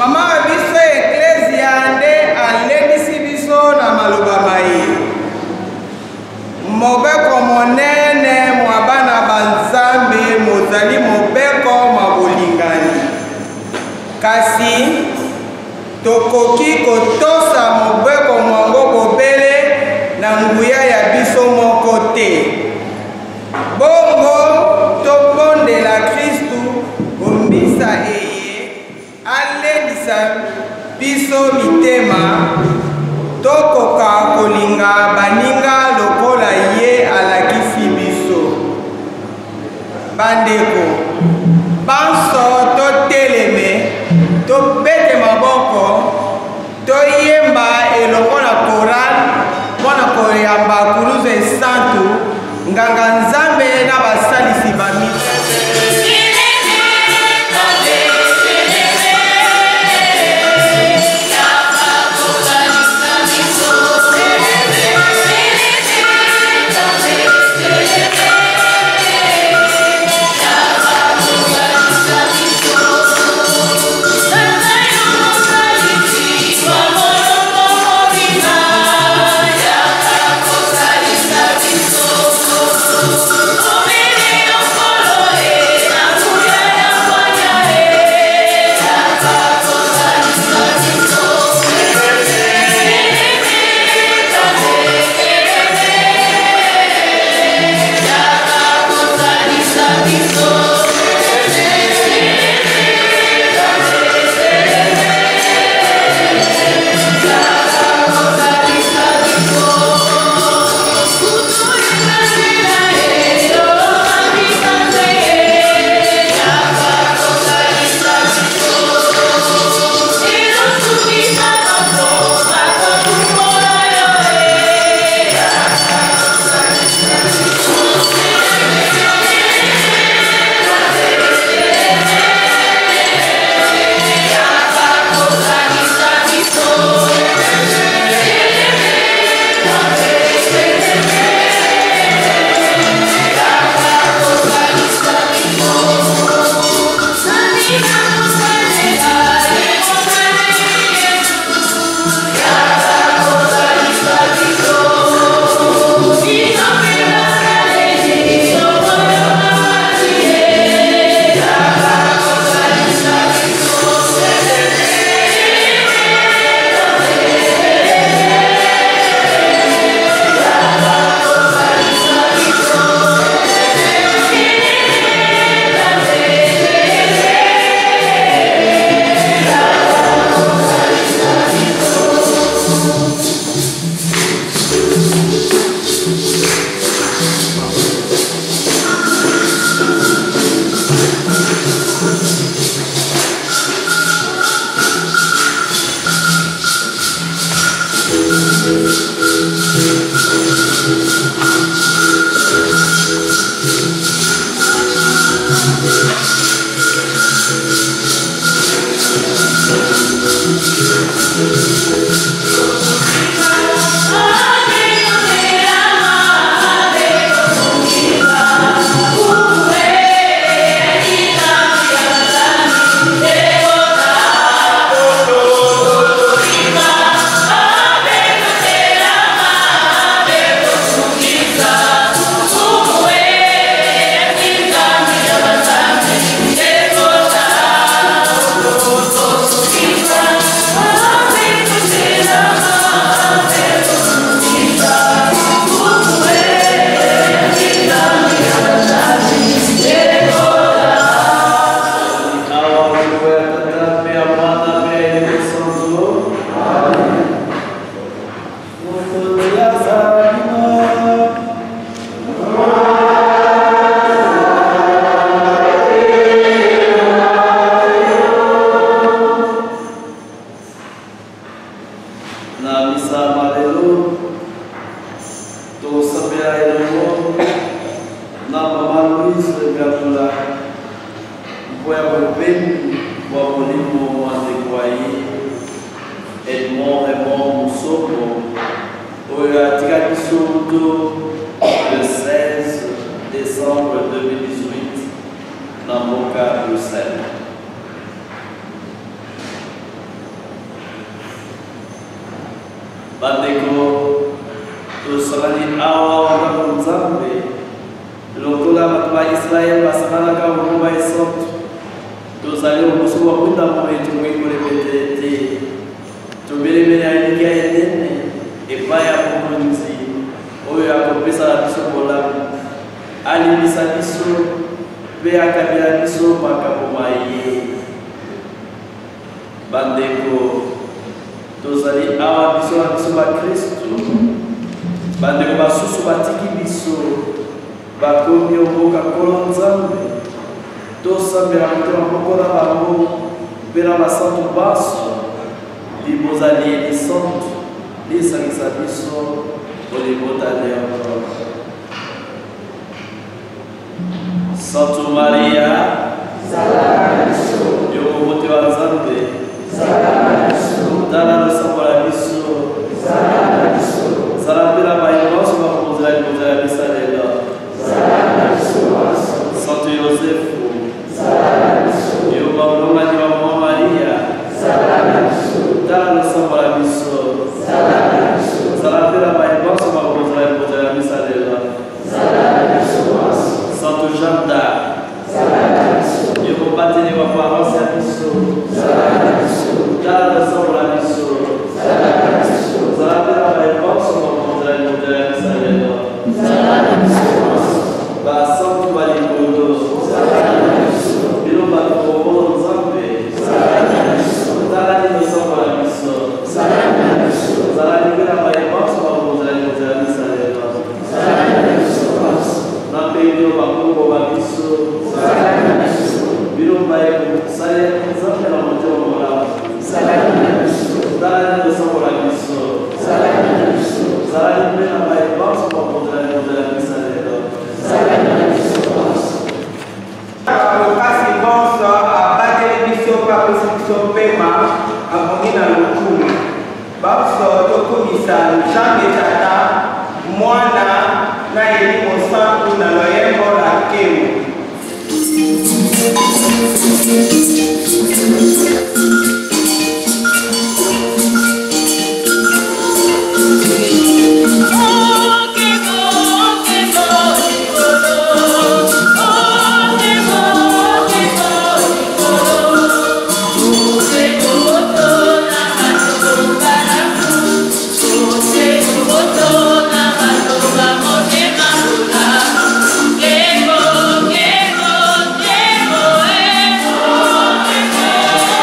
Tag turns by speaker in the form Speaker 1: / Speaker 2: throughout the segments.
Speaker 1: Mama biso Ecclesia nde alebisi biso na maloba mai. Mobeko monene mwa bana banzambe mozali mobeko mabolingani. Kasi tokoki kotosa mobeko mwango bobele na nguya ya biso moko te. Bongo tobondela Kristu kombisa eye alelisa biso mitema tokoka kolinga baninga lokola ye alakisi biso. Bandeko banso toteleme tobete maboko toyemba elongo na koral mpona koyamba kuluze santu nganga nzambe na basalisi bamisa.
Speaker 2: Le 16 décembre 2018 dans Moka, Bruxelles. bandeko tosalani awa ndako nzambe lokola bato ba Israel basakalaka ngomba esoto tozali omosuku wa kundamo etu mwekolebete te tobelemele aliki ya enene epai ya mokonzi oyo akopesala biso bolamu alimisa biso mpe akabela biso makambo maye. Bandeko tozali awa biso na biso ba Kristu bandeko basusu batiki biso bakomi oboka nkolo nzambe tosambela motema moko na bango mpe na basantu baso libozali elisantu lisangisa biso olibota leo. Santo Maria yokobote wa nzambe tala losambola biso zala mpe na baye nyonso bakozela libozela ya misa lelo. Santo Yosefu yo baolongani ba mama Maria tala losambola biso zala mpe na baye nyonso bakozela libozela ya misa lelo. Santo Jean d'Arc yo kobateli wa paroisse ya biso tala losambola biso zala mpe na baye nyonso bakozela libozela ya misa lelo. Basantu balikondo bino bakobolo nzambe tala losambola biso zala mpe na baye nyonso bakozela libozela ya misa lelo. Napendo bakongo babiso bino baye kosalela nzambe na motema malamu tala losambola biso zala mpe na baye nyonso bakozela libozela ya misa lelo.
Speaker 1: Kasi bonso abateli biso kapesi biso pema abongi na lokumu baso tokomisa Nzambe Tata Mwana na Elimo Santu na loyembo la nkemu.
Speaker 3: Oh,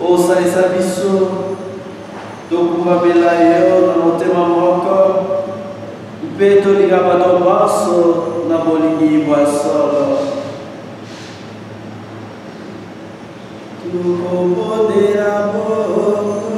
Speaker 2: osalisa biso tokumbabela yo na motema moko mpe tolinga bato nyonso na bolingi bwa solo tukobondela moko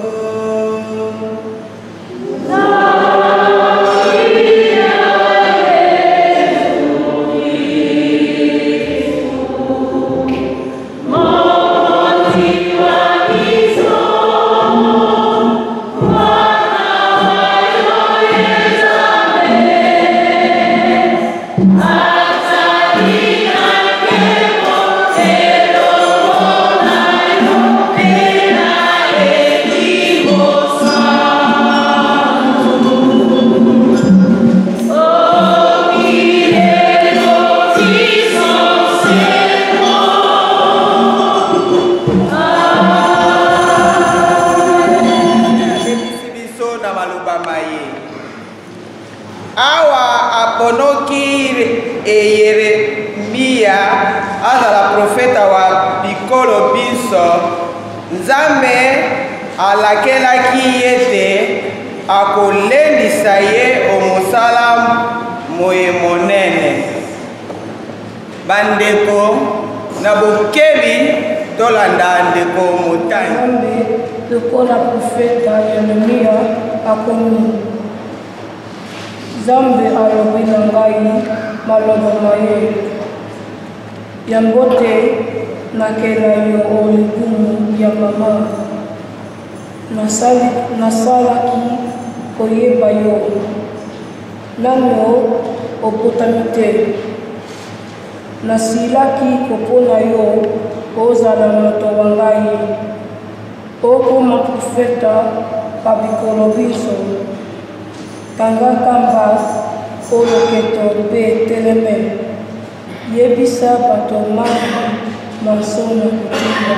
Speaker 1: profeta wa bikolo biso Nzambe alakelaki ete akolendisa ye omosala moye monene. Bandeko na bokebi tolanda ndeko motani
Speaker 3: Nzambe lokola profeta Yeremia akomi Nzambe alobi na ngai maloba na ye yango te nakela yo olikumu ya mama nasalaki koyeba yo nano okotami te nasilaki kopona yo ozala moto wa ngai okoma profeta pa bikolo biso tanga kamba oloketo mpe teleme yebisa bato mangi mansona kotinda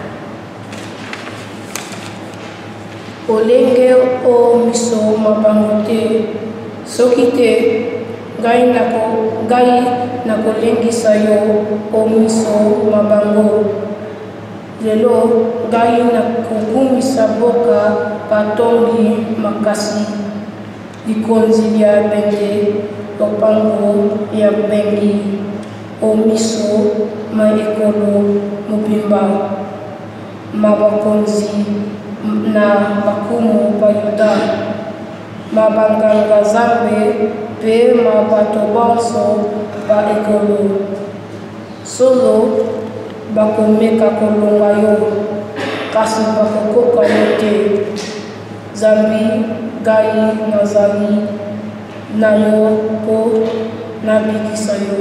Speaker 3: olenge o miso mabango te soki te ngai nakolengisa yo o miso mabango lelo ngai nakokumisa boka batongi makasi likonzi lya benge lopango ya bengi omiso maekolo mobimba mabakonzi na bakumu bayuda mabanganga Nzambe mpe mabato bonso ba ekolo solo bakomeka kolonga yo kasi bakokoka yo te Nzambe ngai nazali na yo mpo nabikisa yo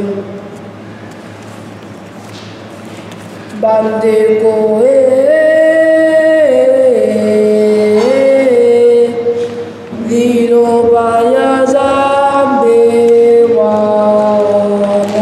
Speaker 3: bandeko liloba ya Nzambe wana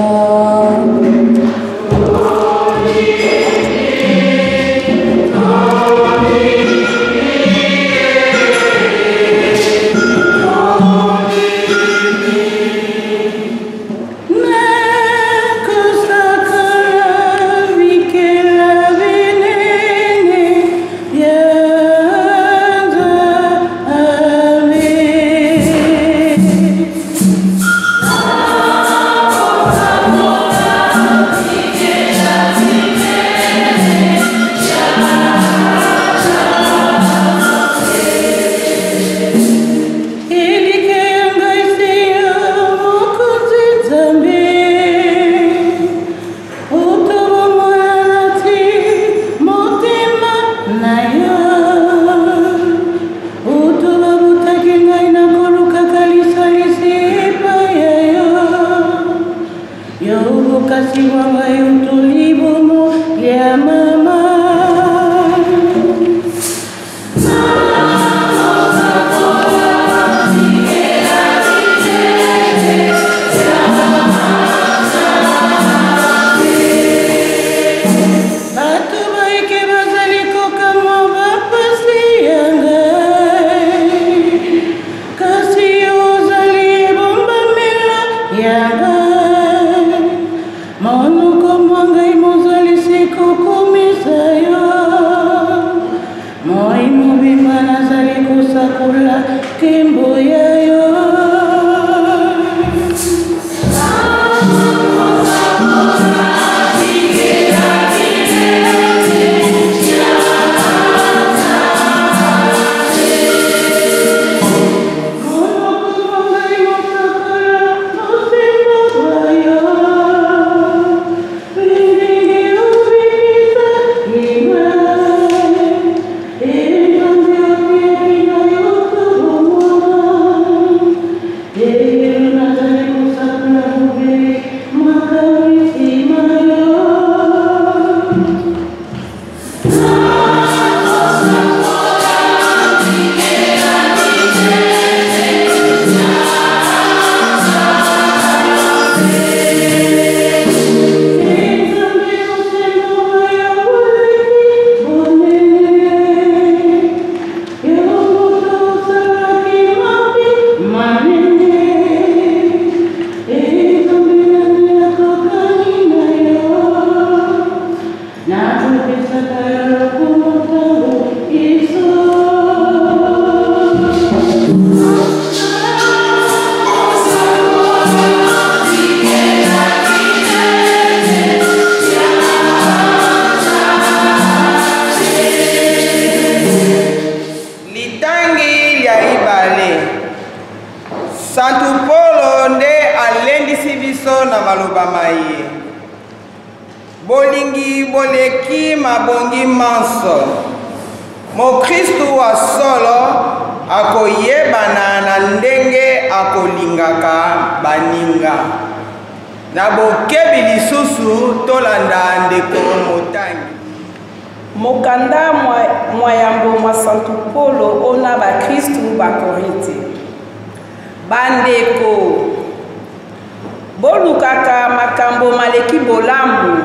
Speaker 1: Santu Polo nde alendisi biso na maloba maye. Bolingi boleki mabongi manso. Mo Kristu wa solo akoyebana na ndenge akolingaka baninga. Na bokebi lisusu tolanda ndeko motangi.
Speaker 4: Mokanda mwayambo mwa Santu Polo ona ba Kristu ba Korinte. Bandeko bolukaka makambo maleki bolamu.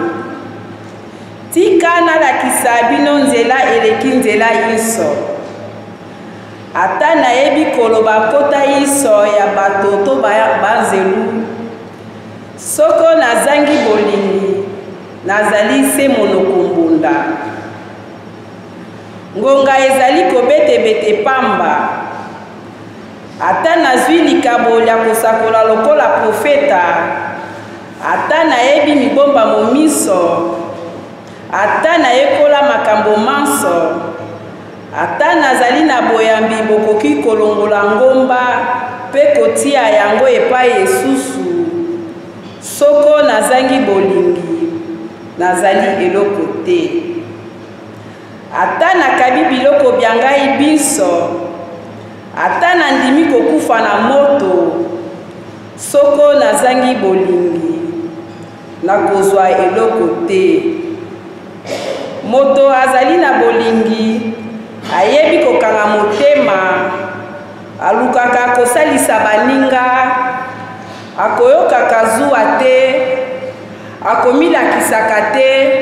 Speaker 4: Tika nalakisa bino nzela eleki nzela iso. Ata nayebi koloba kota iso ya bato to banzelu. Soko nazangi bolingi, nazali se monokumbunda. Ngonga ezali kobete-bete pamba. Ata nazwi likabo ya kosakola lokola profeta. Ata nayebi mibomba momiso. Ata nayekola makambo manso. Ata nazali na boyambi bokoki kolongola ngomba pe kotia yango epai esusu. Soko nazangi bolingi, nazali eloko te. Ata nakabi biloko byangai biso. Ata nandimi kokufa na moto. Soko nazangi bolingi, nakozwa eloko te. Moto azali na bolingi, ayebi kokanga motema, alukaka kosalisa baninga, akoyokaka zuwa te, akomilakisaka te,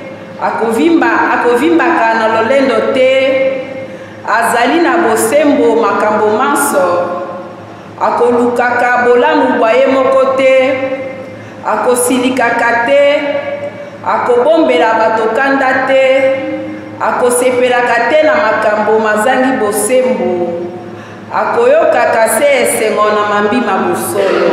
Speaker 4: akovimbaka na lolendo te, azali na bosembo makambo manso, akolukaka bolamu bwaye moko te, akosilikaka te, akobombela bato kanda te, akosepelaka te na makambo mazangi bosembo, akoyokaka se esengo na mambima bosolo.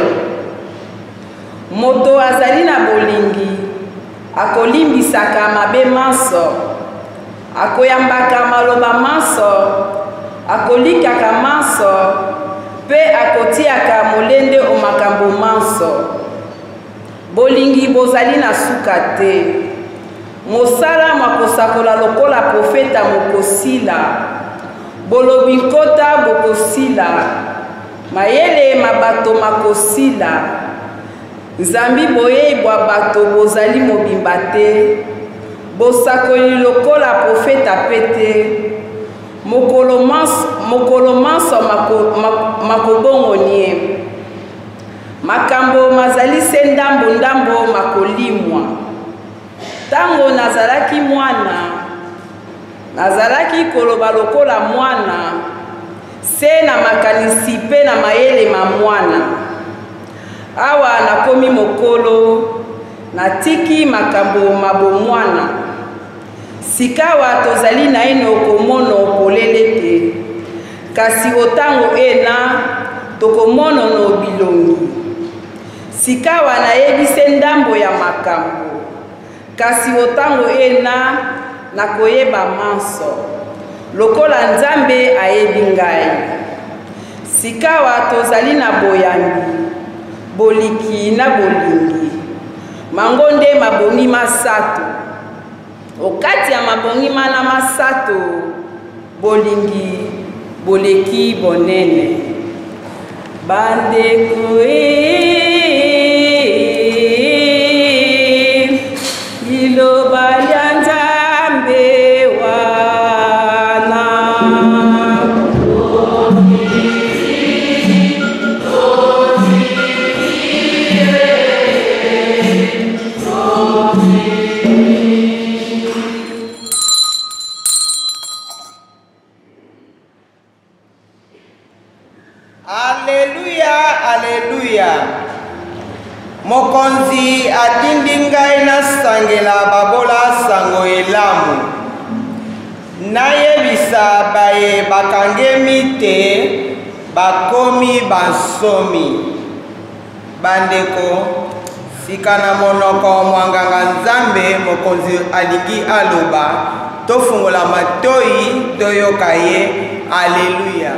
Speaker 4: Moto azali na bolingi, akolimbisaka mabe manso, akoyambaka maloba manso, akolikaka manso, pe akotiaka molende o makambo manso. Bolingi bozali na suka te. Mosala makosakola lokola profeta mokosila. Bolobi nkota bokosila. Mayele mabato makosila. Nzambi boye bwa bato bozali mobimba te. Bosakoli lokola profeta pete. Mokolo manso makobongo nie. Makambo mazali se ndambo makolimwa. Tango nazalaki mwana, nazalaki koloba lokola mwana, se na makanisi pe na mayele ma mwana. Awa nakomi mokolo, natiki makambo mabomwana. Sikawa tozali na ino komono polele te, kasi otango ena tokomono no bilongi. Sikawa nayebise ndambo ya makambo, kasi otango ena nakoyeba manso, lokola Nzambe ayebi ngai. Sikawa tozali na boyambi, boliki na bolingi, mangonde mabongi masato. Okati ya mabongi mana masato, bolingi, boleki bonene. Bandeko liloba lya Nzambe wana.
Speaker 1: Aleluya, aleluya. Mokonzi atindi ngai nasangela babola sango elamu. Nayebisa baye bakangemi te, bakomi bansomi. Bandeko, sika na monoko mwanganga Nzambe mokonzi alingi aloba, tofungola matoi toyoka ye Alléluia.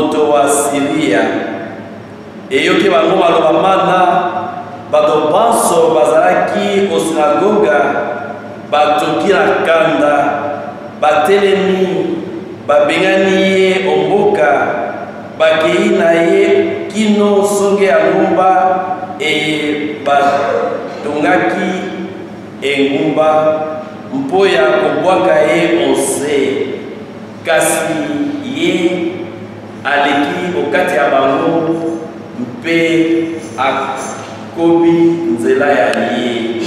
Speaker 2: moto wa Siria eyoki bango maloba mana bato banso bazalaki o sinagoga batoki na kanda batelemi babengani ye omboka bakei na ye kino songe ya ngumba batongaki engumba mpo ya kobwaka ye onse kasi ye aleki okati ya bango mpe akobi nzela ya ye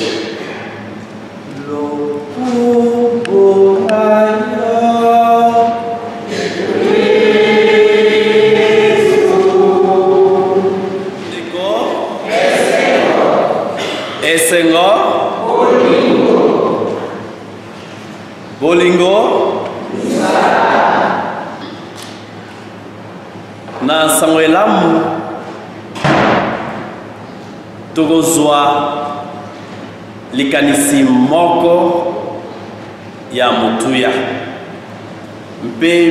Speaker 2: esengo bolingo na sango elamu tokozwa likanisi moko ya motuya mpe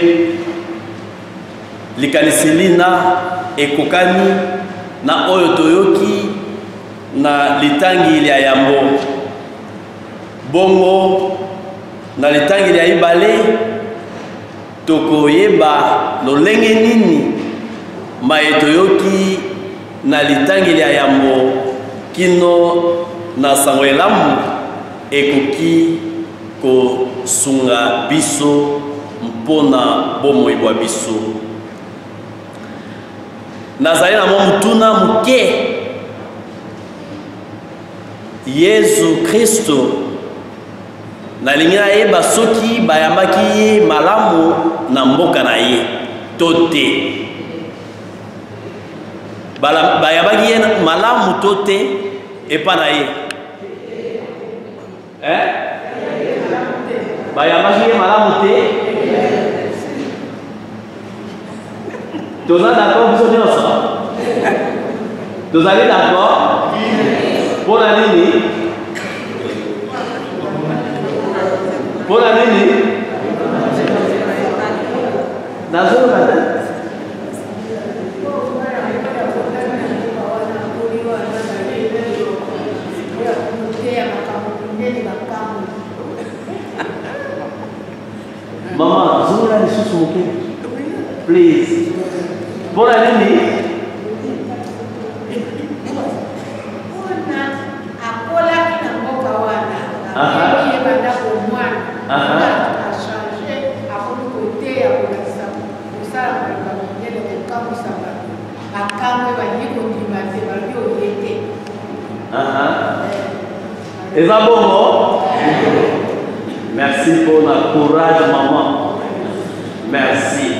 Speaker 2: likanisi lina ekokani na oyo toyoki na litangi ya yambo bongo na litangi ya ibale tokoyeba lolenge nini maetoyoki na litangi ya yambo kino na sango elamu ekoki kosunga biso mpona bomoi bwa biso nazali na mwa mutuna muke Yesu Kristo nalingi nayeba soki bayambaki ye malamu na mboka na ye to te bayambaki ye malamu to te epa na ye bayambaki ye malamu te toza d'accord biso nyonso tozali d'accord mpona nini mpona nini nazoloba te mama zolola lisusu moke please mpona nini eza bongo merci pour la courage maman merci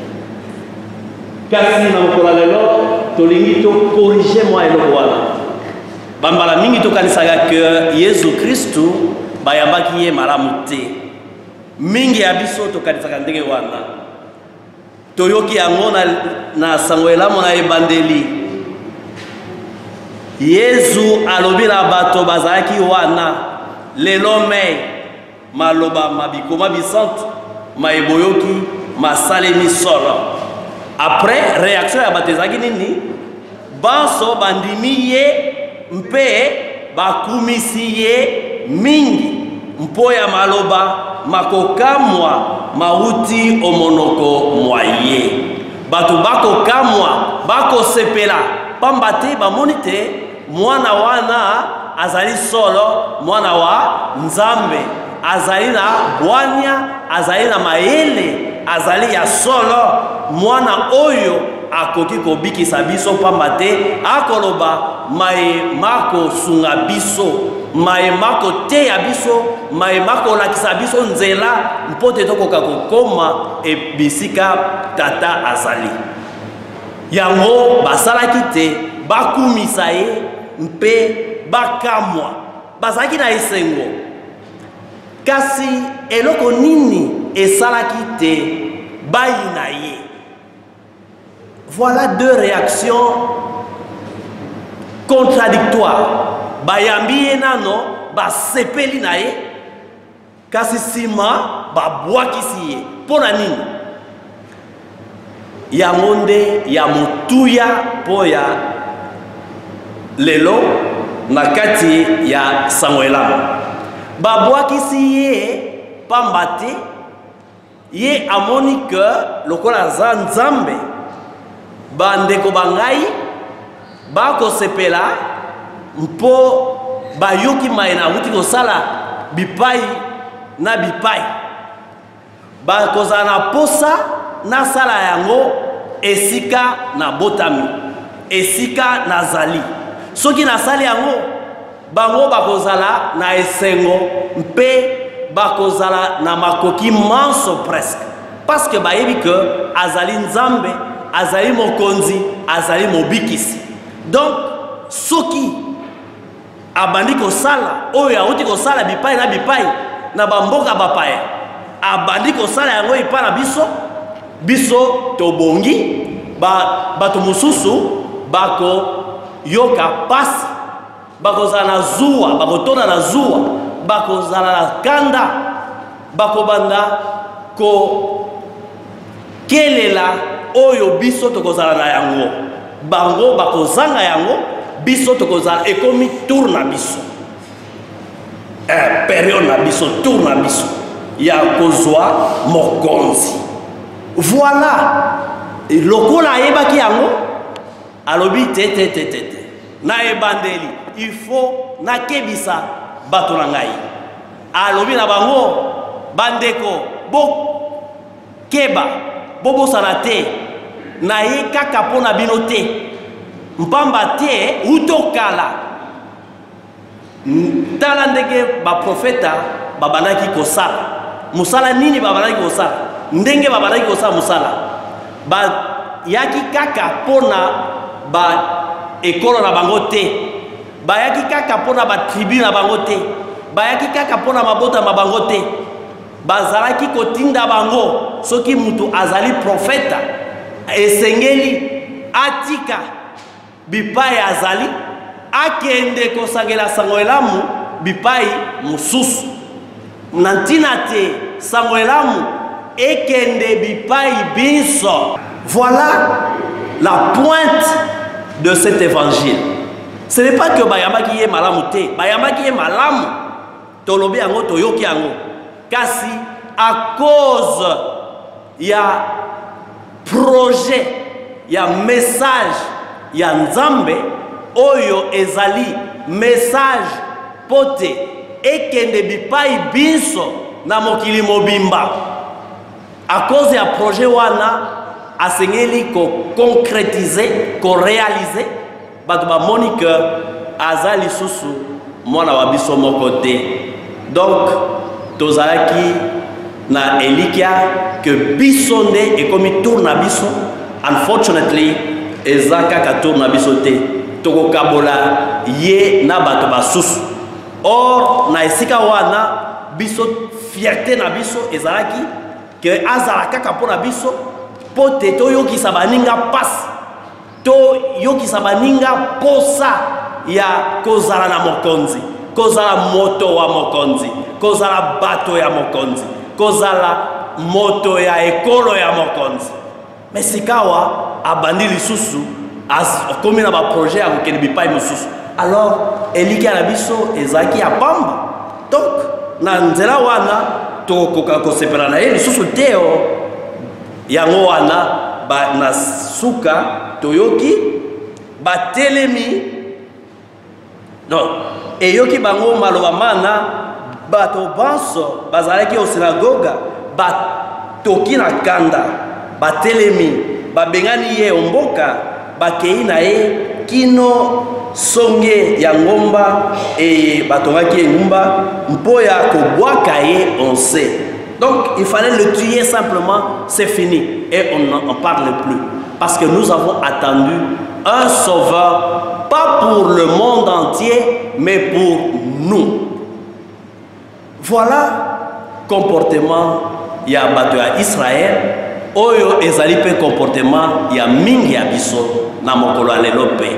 Speaker 2: kasi na mokolo lelo tolingi tokorige mwa eloko wana bambala mingi tokanisaka ke Yesu Kristu bayambaki ye malamu te mingi ya biso tokanisaka ndenge wana toyoki yango na sango elamu na ebandeli Yesu alobi na bato bazalaki wana lelo me maloba mabikoma bisantu maeboyoki masalemi solo après réaction ya bato ezalaki nini banso bandimi ye mpe bakumisi ye mingi mpo ya maloba makokamwa mauti omonoko mwa ye bato bakokamwa bakosepela pamba te bamoni te mwana wana azali solo mwana wa nzambe azali na bwanya azali na mayele azali ya solo mwana oyo akoki kobikisa biso pamba te akoloba mayema kosunga biso mayema koteya biso mayema kolakisa biso nzela mpo te tokoka kokoma ebisika tata azali yango basalaki te bakumisa ye mpe bakamwa bazalaki na esengo kasi eloko nini esalaki te bayi na ye. Voilà deux réactions contradictoires. Bayambi ye nano basepeli na ye kasi sima babwakisi ye mpona nini
Speaker 5: yango nde ya motuya mpo ya lelo na kati ya sango elamu babwakisi ye pamba te ye amoni ke lokola aza nzambe bandeko bangai bakosepela mpo bayoki mayena awuti kosala bipai na bipai bakozala na posa nasala yango esika na botami esika nazali soki nasali yango bango bakozala na esengo mpe bakozala na makoki manso presque parce que bayebi ke azali nzambe azali mokonzi azali mobikisi donc soki abandi kosala oyo awuti kosala bipai na bipai na bamboka bapaya abandi kosala yango epai na biso tobongi bato mosusu bakoyoka pasi bakozala na zuwa bakotona na zuwa bakozala na kanda bakobanda kokelela oyo biso tokozala na yango bango bakozanga yango biso tokozala ekomi tour na biso periode na biso tour na biso ya kozwa mokonzi voilà lokola ayebaki yango alobi te na ebandeli il faut nakebisa bato na ngai alobi na bango bandeko bokeba bobosana te na ye kaka mpo na bino te mpamba te utokala tala ndenge baprofeta babandaki kosala mosala nini babandaki kosala ndenge babandaki kosala mosala bayaki kaka mpo na baekolo na bango te bayaki kaka mpo na batribu na bango te bayaki kaka mpo na mabota na bango te bazalaki kotinda bango soki mutu azali profeta esengeli atika bipai azali akende kosangela sango elamu bipai mosusu na ntina te sango elamu ekende bipai biso. Voilà la pointe de cet évangile. Ce n'est pas que bayambaki ye malamu te, bayambaki ye malamu tolobi yango toyoki yango, kasi à cause ya projet ya message ya nzambe oyo ezali message pote ekende bipai biso na mokili mobimba. À cause ya projet wana asengeli ko concrétiser, ko réaliser bato bamoni que aza lisusu mwana wa biso moko te. Donc tozalaki na elikia que biso nde ekomi tour na biso. Unfortunately eza kaka tour na biso te, tokokabola ye na bato basusu. Or na esika wana biso fierté na biso ezalaki que azala kaka pona biso pote to yokisa baninga pasi to yokisa baninga posa ya kozala na mokonzi, kozala moto wa mokonzi, kozala bato ya mokonzi, kozala moto ya ekolo ya mokonzi. Mais sikawa abandi lisusu akomi na ba projet ya kokende bipai mosusu. Alors eliki na biso ezaki ya pamba. Donc na nzela wana tokoka kosepela na ye lisusu teo yango wana na suka toyoki batelemi non eyoki bango maloba mana bato banso bazalaki au synagoga batoki na kanda batelemi babengani ye omboka bakei na ye kino songe ya ngomba et batongaki ngomba mpoya kobwaka ye on sait. Donc il fallait le tuer simplement, c'est fini et on n'en parle plus parce que nous avons attendu un sauveur pas pour le monde entier mais pour nous. Voilà comportement ya bato ya Israël oyo ezali pe comportement ya mingi ya biso na mokolo ya lelo pe.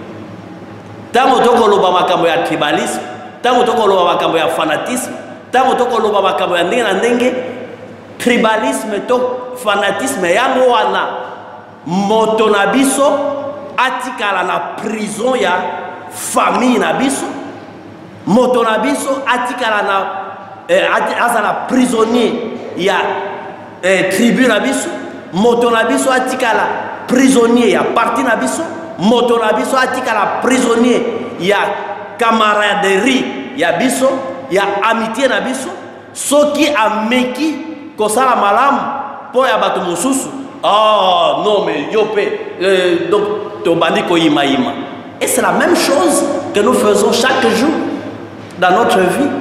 Speaker 5: Tango tokoloba makambo ya tribalisme, tango tokoloba makambo ya fanatisme, tango tokoloba makambo ya ndenge na ndenge, tribalisme to fanatisme yango wana moto na biso atikala na prison ya famille na biso, moto na biso atikala na azala prisonnier ya tribu na biso, moto na biso atikala prisonnier ya parti na biso, moto na biso atikala prisonnier ya camaraderie ya biso, ya amitié na biso. Soki ameki kosala malamu po ya bato mosusu, oh non mais yopé donc to bandi ko yima. Et c'est la même chose que nous faisons chaque jour dans notre vie.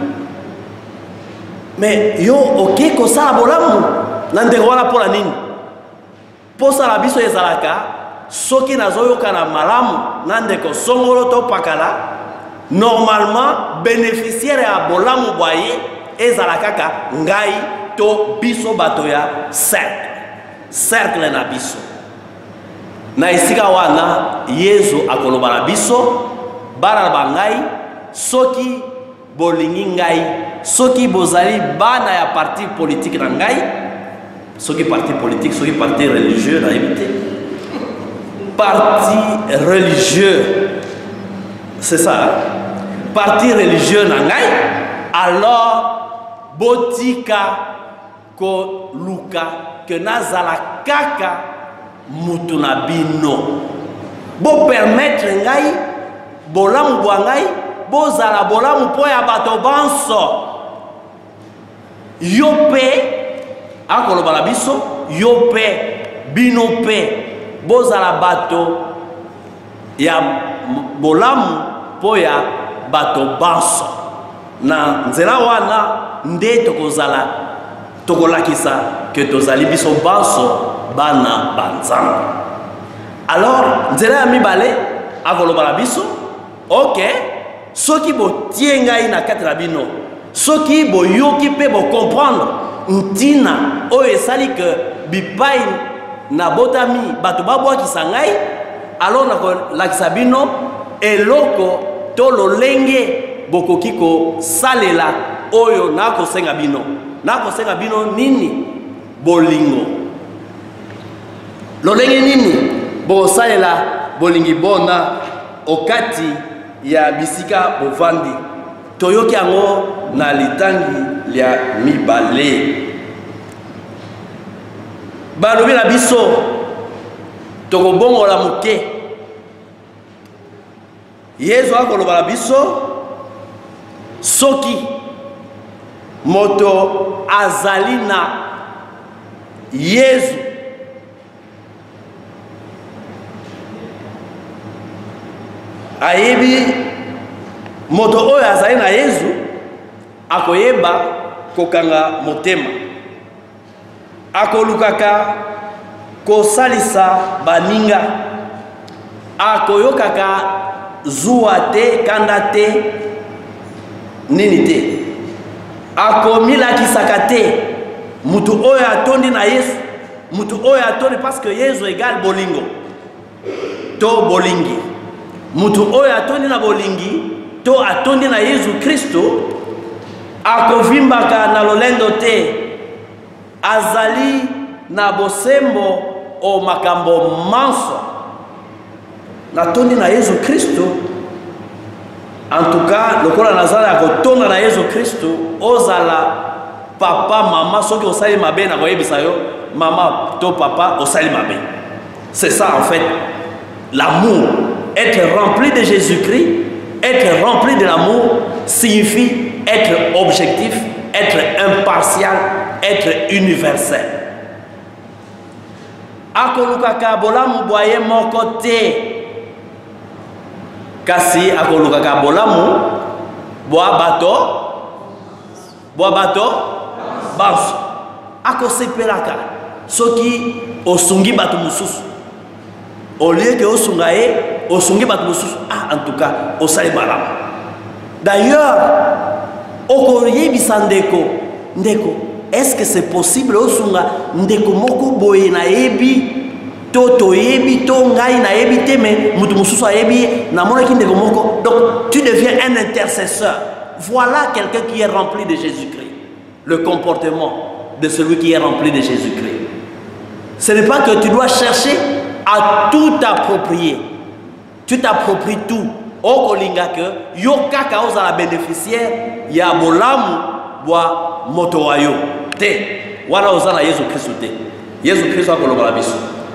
Speaker 5: Mais yo ok kosala bolamu nande wana pour la nini? Po sala biso ezalaka soki nazoyoka na malamu nande ko songolo to pakala, normalement bénéficiaire ya bolamu boye ezalaka ka ngai to biso bato ya cercle na biso. Na esika wana Yesu akoloba na biso bana bangai soki bolingi ngai, soki bozali bana ya parti politique na ngai, soki parti politique, soki parti religieux na évité. Parti religieux, c'est ça, hein? Parti religieux na ngai, alors botika ko luka que nazala kaka mutu na bino, bo permettre ngai bolamu bwa ngai bozala bolamu po ya bato banso. Yo pe akoloba na biso, yo pe bino pe bozala bato ya bolamu po ya bato banso. Na nzela wana nde tokozala tokolakisa ke tozali biso banso bana banzambe. Alors nzela ya mibale akoloba na biso, ok, soki botie ngai na kati na bino, soki boyoki pe bocomprendre ntina oyo esali ke bipai na botami bato babwakisa ngai, alors nakolakisa bino eloko to lolenge bokoki kosalela oyo nakosenga bino. Nakosenga bino nini? Bolingo. Lolenge nini bokosalela bolingi bona okati ya bisika bovandi? Toyoki yango na litangi lya mibale. Balobi na biso tokobongola moke. Yesu akoloba na biso soki moto azali na Yesu, ayebi moto oyo azali na Yesu akoyeba kokanga motema, akolukaka kosalisa baninga, akoyokaka zuwa te kanda te nini te, akomilakisaka te mutu oyo atondi na Yesu, mutu oyo atondi parce que Yesu égale bolingo to bolingi. Mutu oyo atondi na bolingi to atondi na Yesu Kristo akovimbaka na lolendo te, azali na bosembo o makambo manso natondi na Yesu Kristo. En tout cas, lokola nazala ya kotonda na Yesu Kristo, ozala papa mama soki osali mabe na koyebisa yo mama to papa osali mabe. C'est ça en fait l'amour. Être rempli de Jésus-Christ, être rempli de l'amour signifie être objectif, être impartial, être universel. Akolukaka bolamu boye moko te, kasi akolukaka bolamu boa bato banso. Akosepelaka soki osungi bato mususu, au lieu que osunga ye osungi bato mususu, en tout cas osali malamu. D'ailleurs okoyebisa ndeko, est-ce que c'est possible osunga ndeko moko boye na yebi to yebi to ngai na yebi te me mutu mususu ayebi na monaki ndeko moko? Donc tu deviens un intercesseur. Voilà quelqu'un qui est rempli de Jésus-Christ, le comportement de celui qui est rempli de Jésus-Christ. Ce n'est pas que tu dois chercher à tout approprier. Tu t'appropries tout. Okolinga que yo kaka ozala bénéficiaire ya bolamu bwa moto wa yo te wana ozala Yesu Kristo te. Yesu Kristo akoloba biso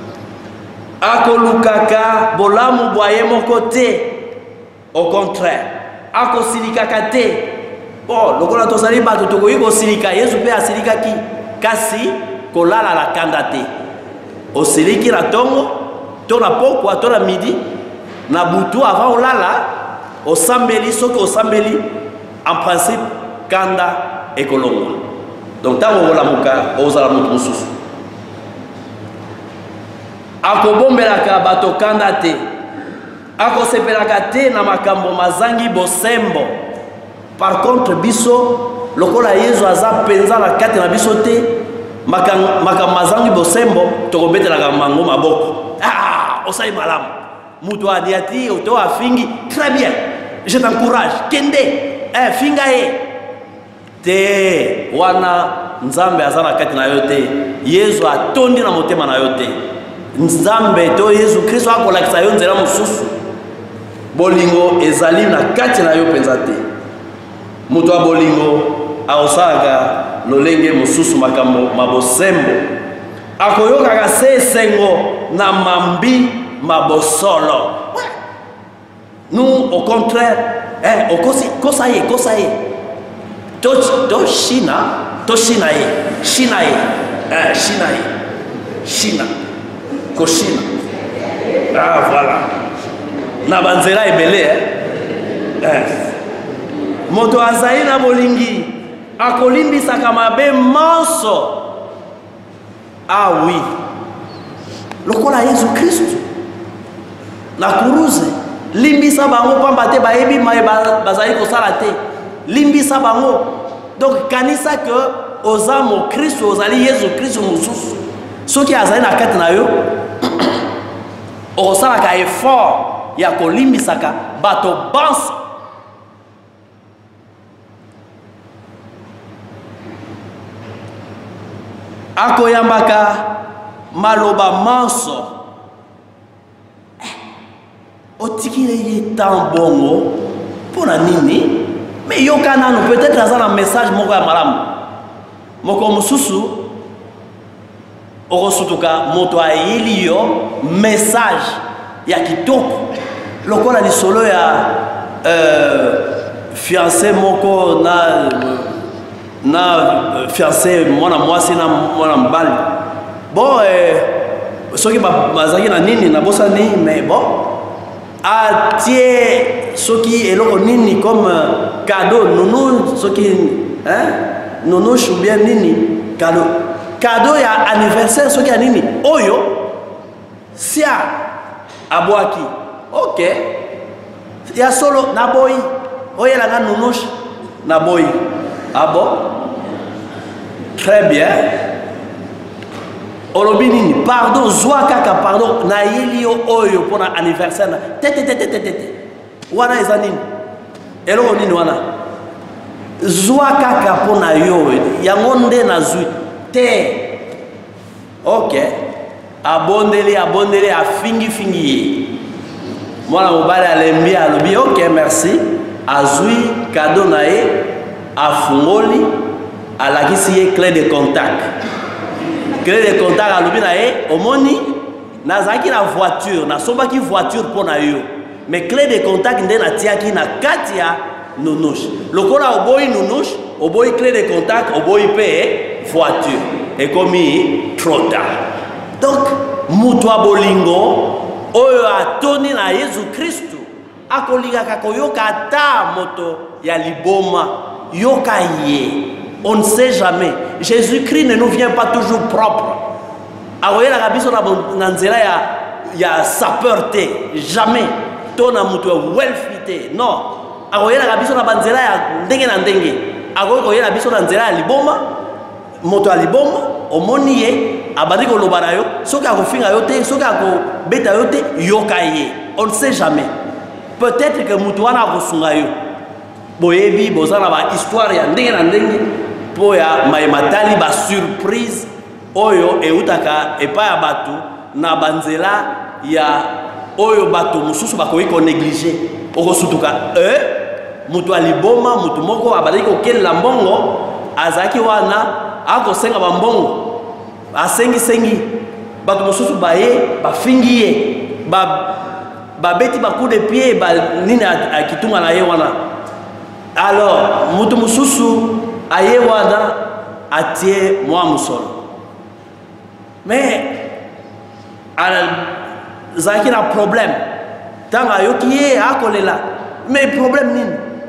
Speaker 5: akolukaka bolamu bwa ye moko te. Au contraire akosilikaka te. Bon lokola tozali bato tokoki kosilika Yesu mpe asilikaki kasi kolala la kanda te. Osiliki na tongo to na pokwa to na midi na butu avant olala osambeli soki osambeli en principe kanda ekolongwa. Donc tango olamuka ozala mutu mosusu akobombelaka bato kanda te akosepelaka te na makambo mazangi bosembo. Par contre biso lokola Yesu aza penza na kati na biso te makambo mazangi bosembo tokobetelaka mango maboko. Osai malamu mutu adiati oto afingi très bien, je t'encourage kende finga ye te wana nzambe azana kati na yo te. Yesu atondi na motema na yo te. Nzambe to Yesu Kristo akolakisa yo nzela mosusu bolingo ezali na kati na yo penza te. Mutu wa bolingo aosalaka lolenge mosusu makambo mabosembo akoyokaka se esengo na mambi mabosolo. Nous au contraire kosa ye to shina ye koshina. Voilà na banzela ebele moto azali na bolingi akolimbisaka mabe manso. Ah oui lokola Yesu Kristo na kuruze limbisa bango pamba te bayebi maye bazali kosala te limbisa bango. Donc kanisa que ozamo Kristo ozali Yesu Kristo mosusu soki azali na kati na yo okosalaka effort ya kolimbisaka bato banso. Akoyambaka maloba manso otikile ye tan bongo pona nini mais yoka nanu peut-être azana message moko ya malamu moko mususu okosutuka moto ayeli yo message ya kitoko lokola lisolo ya fiancé moko na fiancé mwana mwasi na mwana mbali. Bon soki bazaki na nini na bosani mais bon atie soki eloko nini comme cadeau nono soki nono ou bien nini cadeau ya anniversaire soki ya nini oyo sia abwaki ok ya solo na boy oyelanga nono na boy. Ah bon? Très bien. Olobi nini? Pardon, zwa kaka pardon. Na yeli oyo pour na anniversaire na. Tete. Wana eza nini? Eloko nini wana? Zwa kaka pour na yo. Yango nde na zwi. Te. Ok. Abondeli afingi. Mwana mobali alembi alobi ok merci. Azwi cadeau na ye. Afungoli alakisi ye clé de contact. Clé de contact alobi na ye omoni nazaki na voiture nasombaki voiture pour na yo mais clé de contact nde natiaki na kati ya nonoche lokola oboyi nonoche oboyi clé de contact oboyi pe voiture ekomi trop tard. Donc mutu wa bolingo oyo atoni na Yesu Kristo akolingaka koyoka ata moto ya liboma. Yokaye, on ne sait jamais. Jésus-Christ ne nous vient pas toujours propre. Aroye la rabiso na nzela ya sapeur te, jamais. Tona mutu wealthy te, non. Aroye la rabiso na banzela ya ndenge na ndenge. Aroye la biso na nzela ya liboma, moto ya liboma, omoni ye, abandi ko lobana yo, soki akofinga yo te, soki akobeta yo te, yokaye. On ne sait jamais. Peut-être que mutu wana akosunga yo. Boyebi bozana ba histoire ya ndenge na ndenge po ya mayematali ba surprise oyo eutaka epa ya batu na banzela ya oyo bato mususu bakoki ko négliger okosutuka mutu aliboma mutu moko abadaki kokelela mbongo azalaki wana akosenga bambongo asengi bato mususu baye bafingi ye babeti bacoup de pied nini akitunga na ye wana. Alors mutu mususu aye wana atie mwa musolo mais azalaki na problème ntango ayoki ye akolela mais problème nini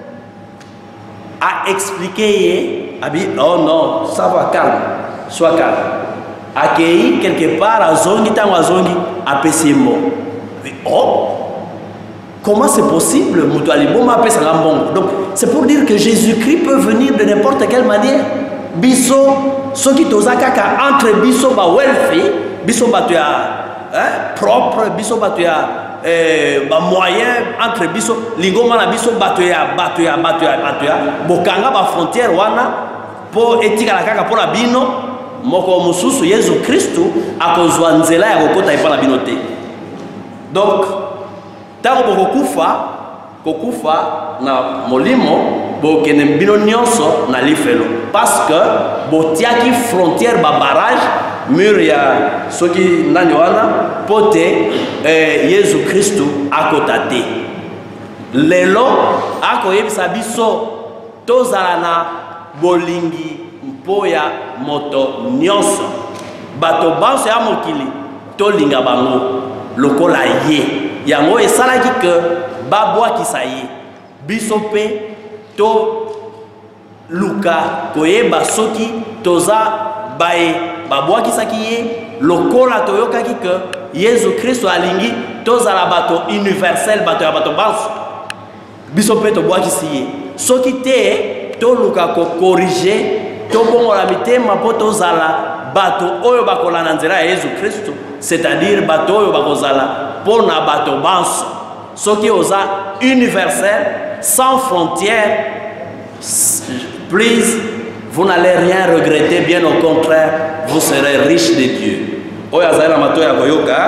Speaker 5: a expliqué ye abi oh non ça va calme sois calme akei quelque part azongi ntango azongi apesi ye mbongo. Oh, comment c'est possible mutu aliboma apesanga mbongo? Donc c'est pour dire que Jésus-Christ peut venir de n'importe quelle manière. Biso soki toza kaka entre biso ba wealthy biso bato ya propre biso bato ya ba moyen entre biso lingoma na biso bato ya bokanga ba frontière wana po etikala kaka po na bino moko mususu Yesu Kristu akozwa nzela ya kokota epa na bino te. Donc tango kokufa na molimo bokene bino nyonso na lifelo parce que botiaki frontière ba barrage mur ya soki nani wana pote Yesu Kristu akota te. Lelo akoyebisa biso tozala na bolingi mpo ya moto nyonso bato banso ya mokili tolinga bango lokola ye yango esalaki ke babwakisa ye biso mpe to luka koyeba soki toza baye babwakisaki ye lokola toyokaki ke Yesu Kristo alingi tozala bato universel bato ya bato banso biso mpe tobwakisi ye soki te toluka kokorige tobongola mitema mpo tozala bato oyo bakola na nzela ya Yesu Kristo, c'est-à-dire bato oyo bakozala mpo na bato banso soki oza universel sans frontières. Please, vous n'allez rien regretter, bien au contraire, vous serez riche de Dieu. Oyo azali na mato ya koyoka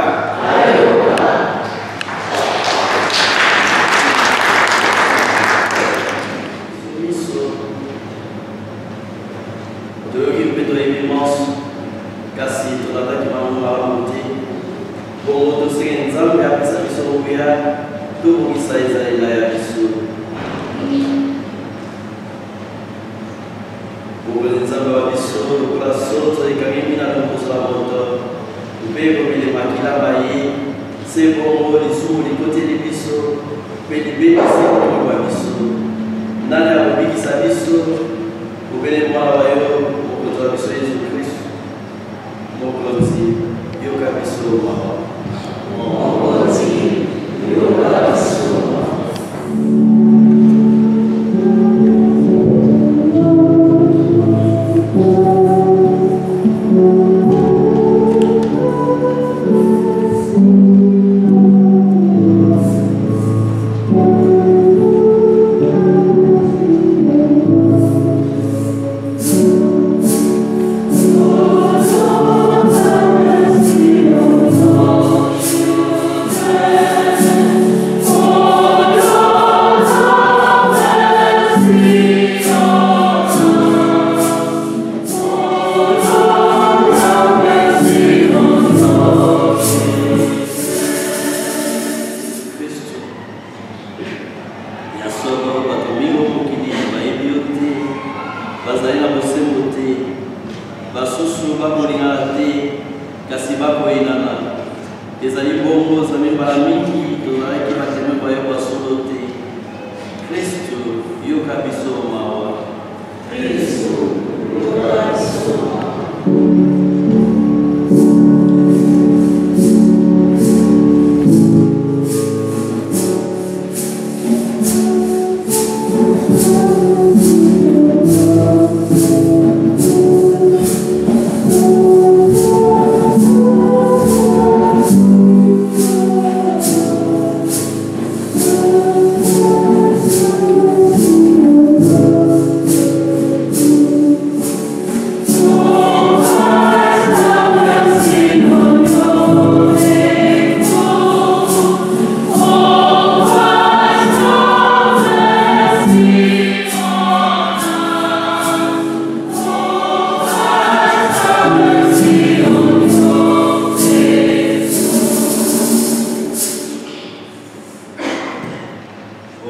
Speaker 5: kasi tunataki mambo mawili bongo tusenge nzambe apesa biso kuya tubukisa Israela ya biso bongo nzambe wa biso lokola soto ikangimi na tombosa moto ubeko bile makila baye se bongo lisumu likoteli biso pe libebisi bongo wa biso nani akobikisa biso ubele mwana wa yo okozwa biso Yesu Kristo. Mokozi, yoka bisoma. Mokozi, yoka bisoma.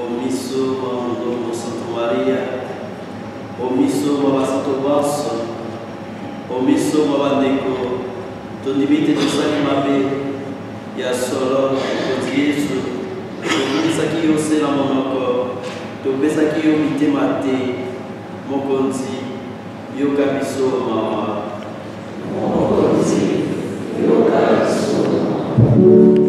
Speaker 2: omiso wa Mungu Santa Maria, omiso wa Santo Basso, omiso wa bandeko, tonibite tusali mabe ya solo koti Yesu, topesaki yo se na monoko, topesaki yo mitema te, mokonzi, yoka biso mawa. Mokonzi, yoka biso mawa.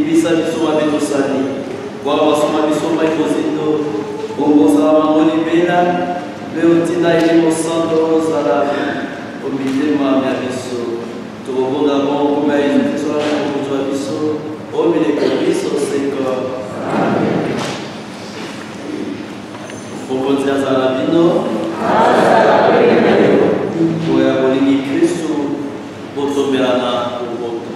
Speaker 2: libisa biso babetosani wala basoma biso maikozindo bongosala bango libela mpe otinda elimo santo ozala omitema ya biso tokobonga bango kombe ya yesu kristo ala mokonzi wa biso omileko biso seko mokonzi azala bino oyo bolingi kristo botombelana oboto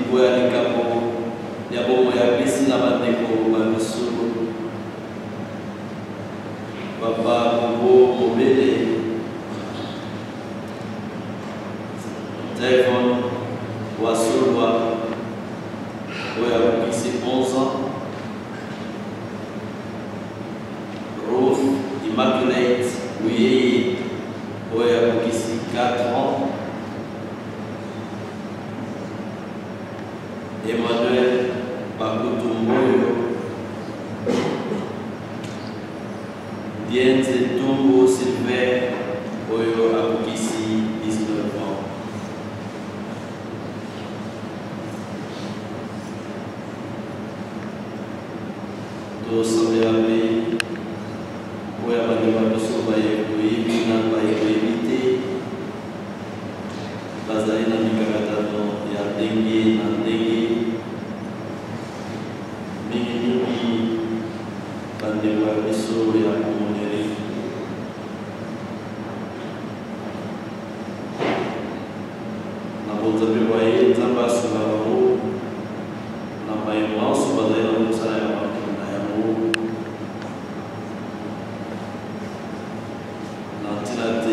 Speaker 2: likoya likambo ya bomo ya Kristo na bandeko babiso papa Bobo Mobele Devon Wasolwa oyo abukisi 11 ans Ruth Immaculate Uyeye oyo abukisi 4 ans Emmanuel Bakutumboyo Dienze Tumbo Silver oyo abukisi 19 ans Tosambelabe oyo abandi babiso bayekoyebi na bayekoyebite bazali na mikakatano ya ndenge na ndenge mingimingi bandeko ya biso ya komoneri na bonzambe bwa ye nzambe asunga bango na mayemo nyonso bazali na mosala ya makolo na yango na ntina te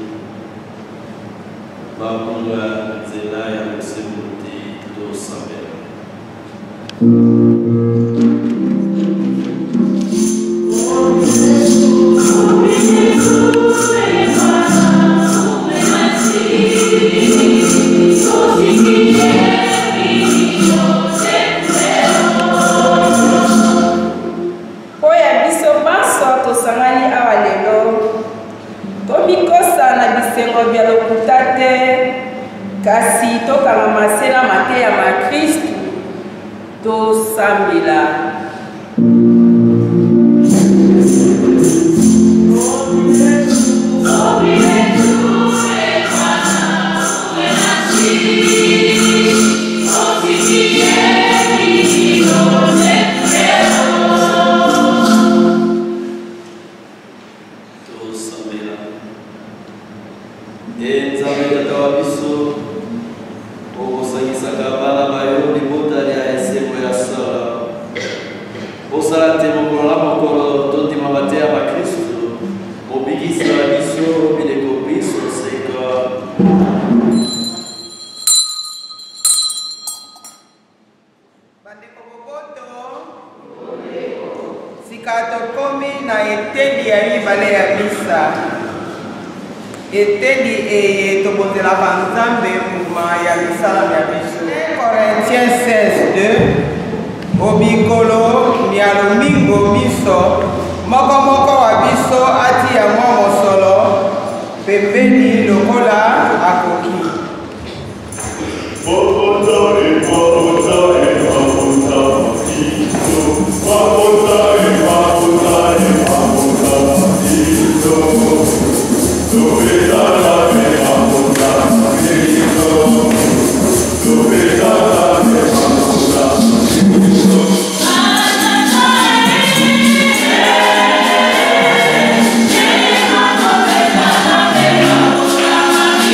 Speaker 2: bakonga nzela ya bosembo te tosambela
Speaker 4: kasi tokanga masela mate ya makristu tosambela
Speaker 1: Corinthiens 16:2 Obikolo mialomingo biso moko wa biso ati ya mwa mosolo pembeni lokola akoki
Speaker 6: Amen.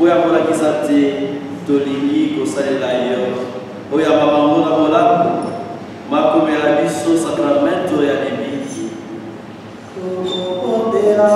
Speaker 2: oya kolakisa te tolingi kosalela yo oya bamangona molako makomela biso sakramento ya libiki tokobondela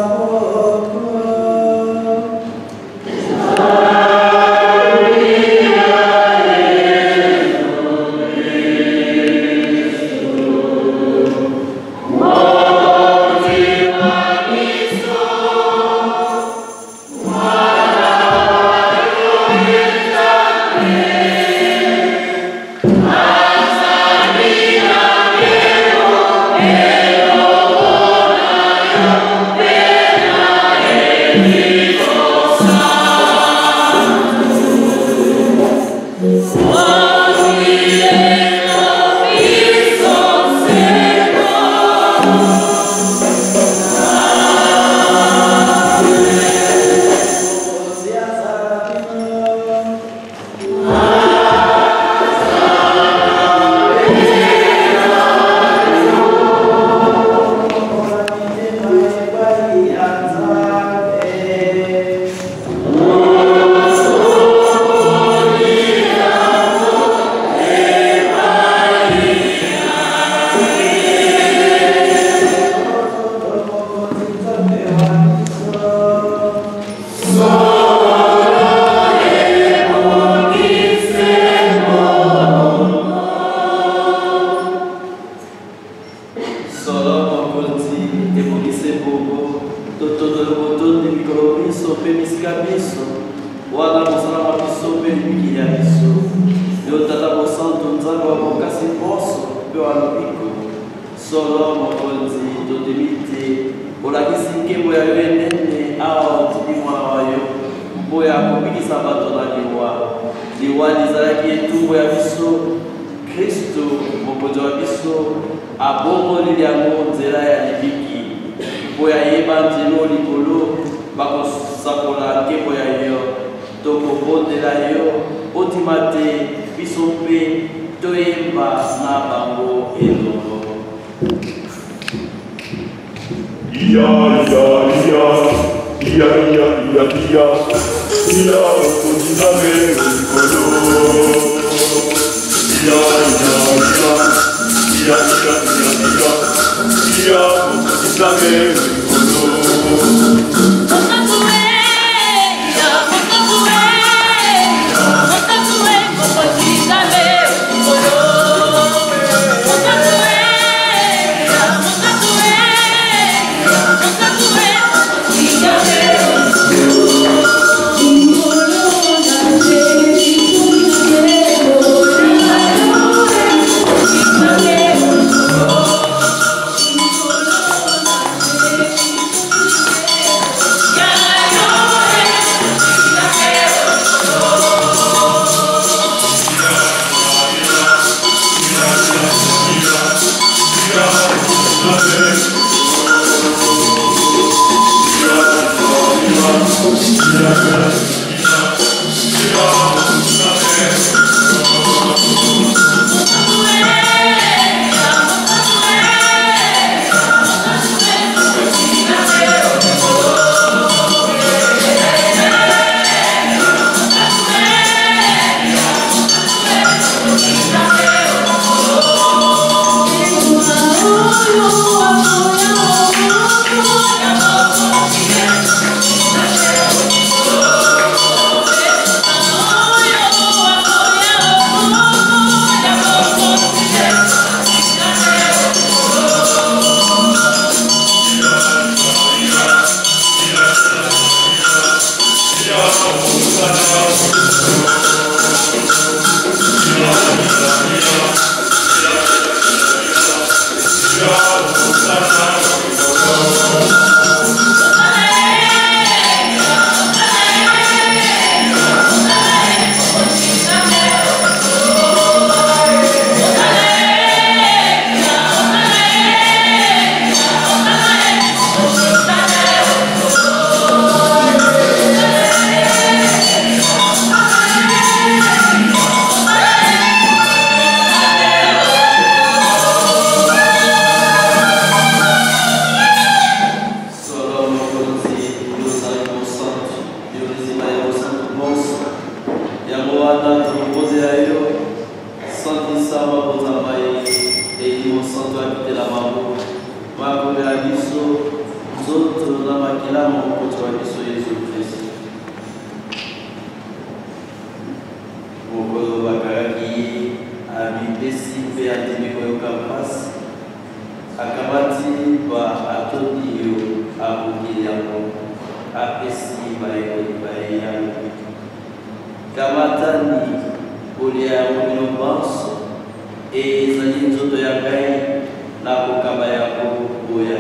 Speaker 2: wana tokobondela yo sandisa mabozamba ye elimo santo akitela bango makomela biso nzoto na makilamo mokoto wa biso Yesu Kristo mokolo bakalaki abipesi mpe atimi koyoka mpasi akamati ba atoni yo abokeli yango apesi bayekoli baye yango kamatani kolia yango bino banso ezali nzoto ya ngai na kokaba yango boya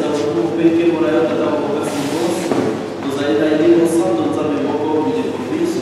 Speaker 2: Nos ayuda a ir gozando también un poco de compromiso.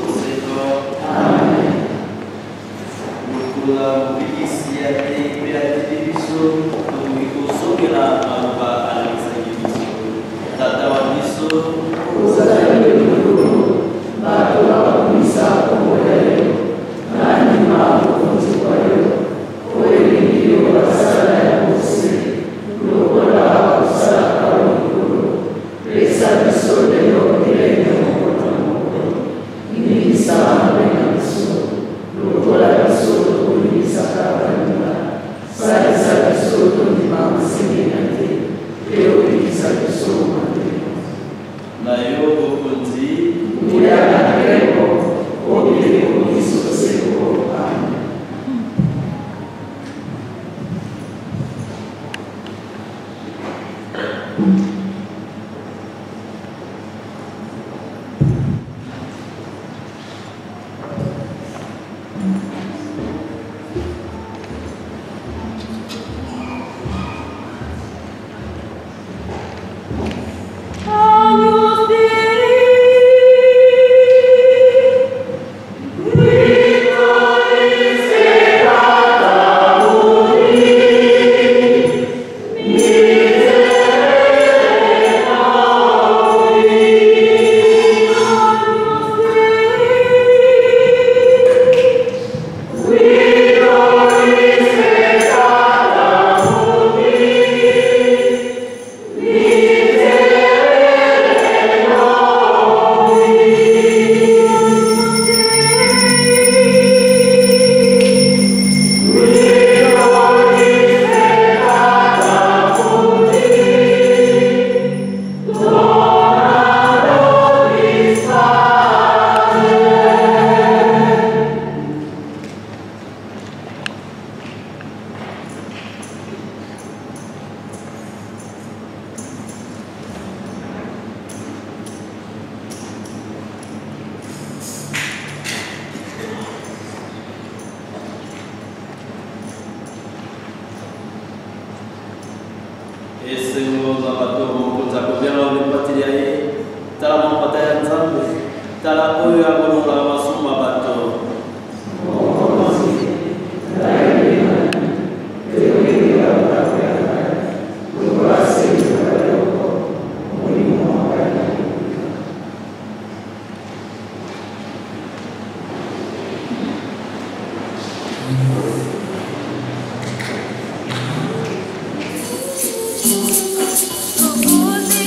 Speaker 2: tala mapata ya nzambe tala oyo ya konola masuma bato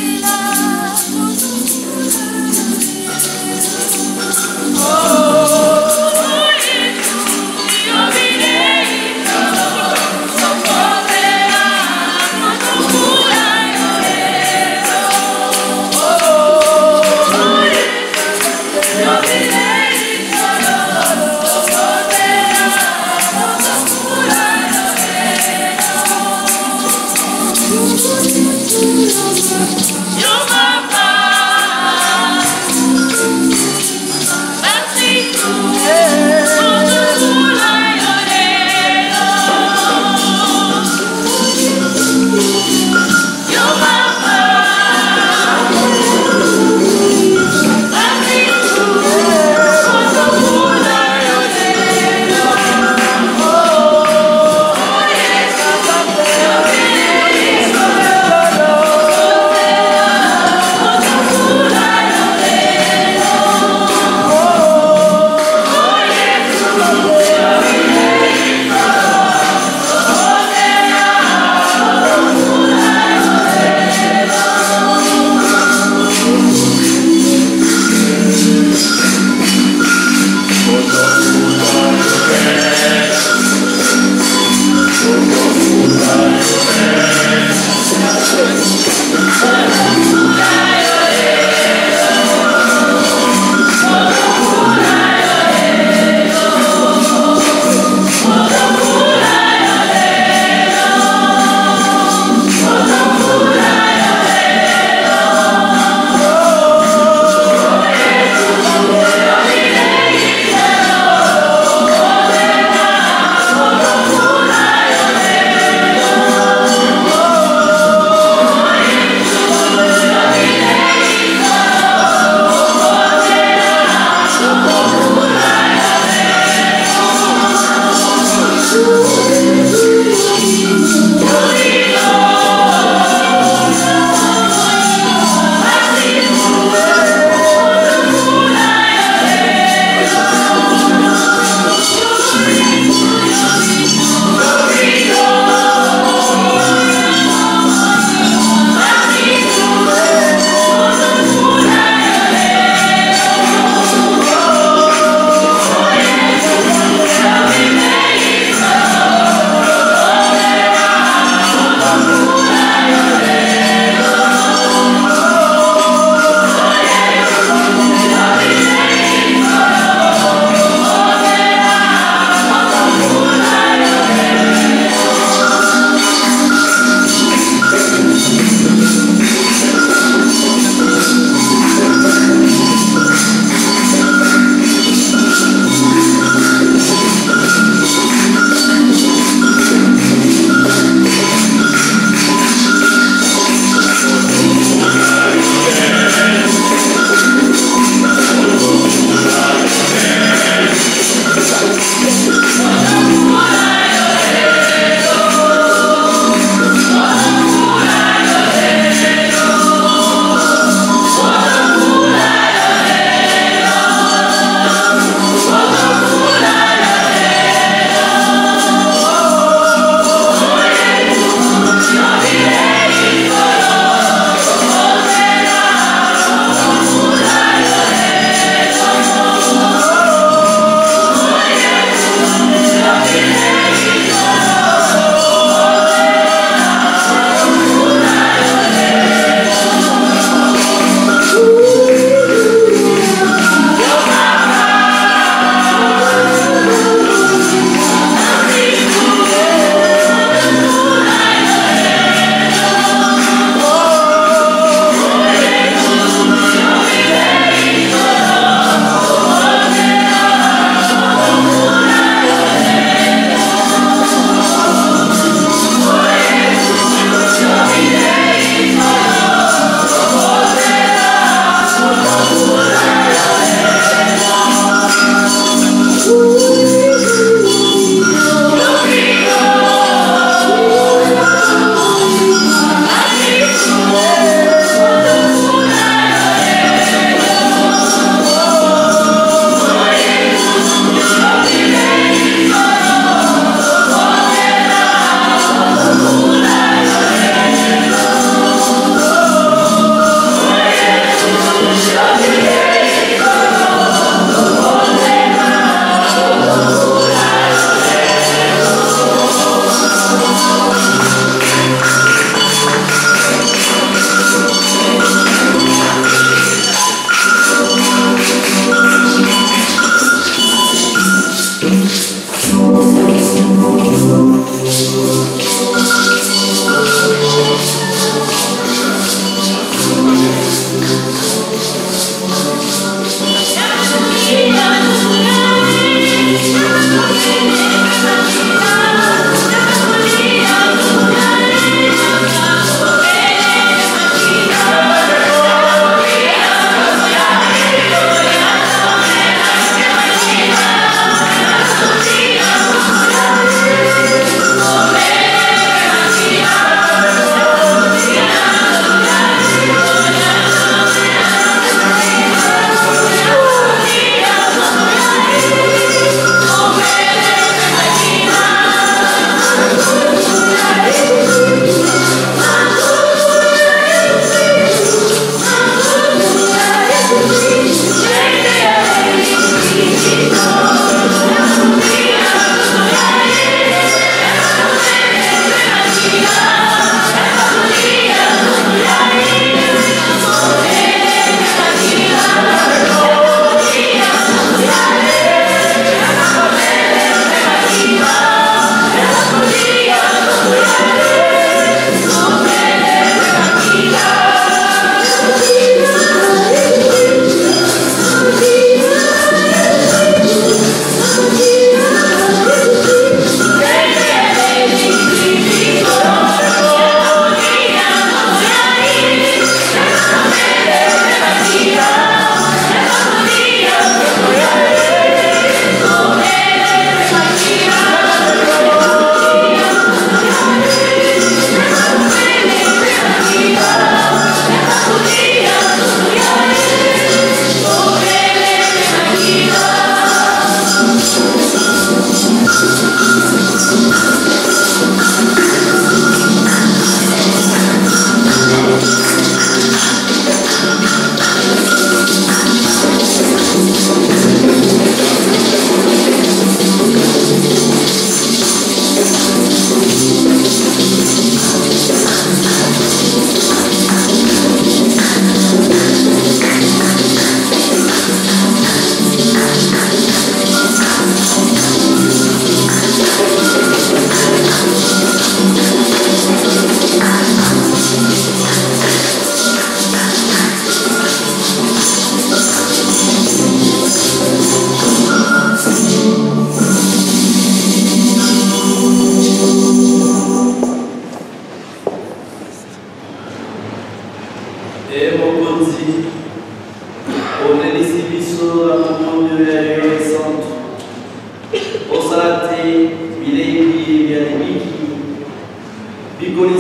Speaker 1: Oh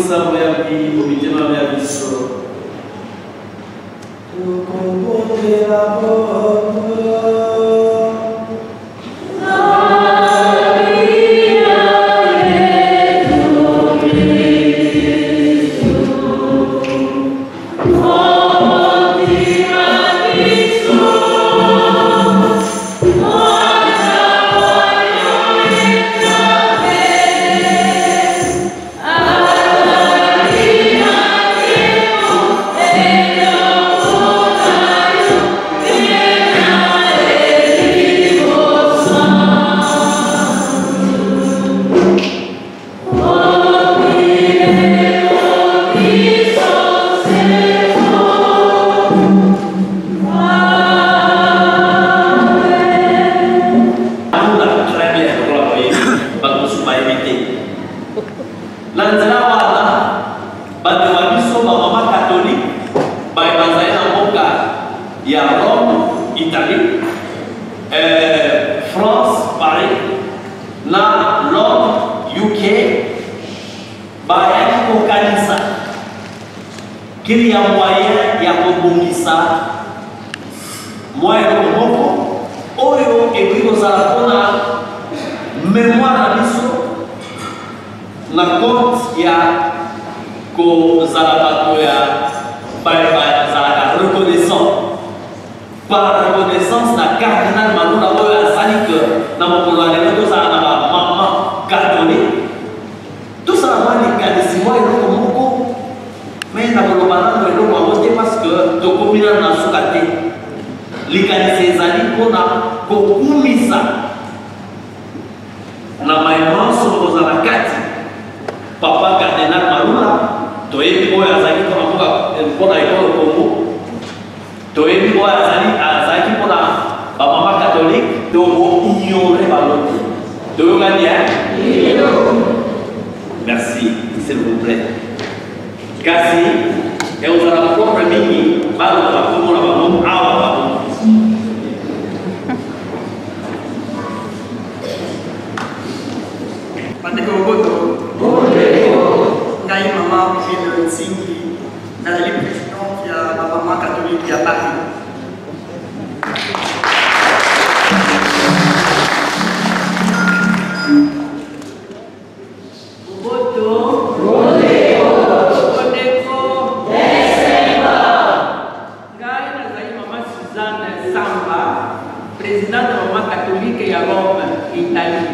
Speaker 2: lisango ya mitema ya biso tokombotela qu'il y a moyen ya kobongisa moyen moko oyo ekoki kozala mpona mémoire na biso na compte ya kozala bato ya bazalaka reconnaissant par reconnaissance na cardinal Malula oyo azali ke na mokolo ya lelo tozala na bamama catholique tosala mwa likanisi mwa eloko moko mais na koloba nano eloko yango te parce que tokomi nano na suka te likanisi ezali mpona kokumisa na mayemanso kozala kati papa cardinal Malula toyebi oyo azalaki mpona ekolo Kongo toyebi oyo azalaki mpona bamama catholique tokoignore bango te toyokani ya merci s'il vous plaît kasi ekozala propre mingi baloba bakomona bango awa bango
Speaker 6: bandeko boboto ngai mama Pile Nzingi nazali présidente ya bamama catholique ya Paris.
Speaker 4: Présidente de la Maman catholique et à Rome, Italie.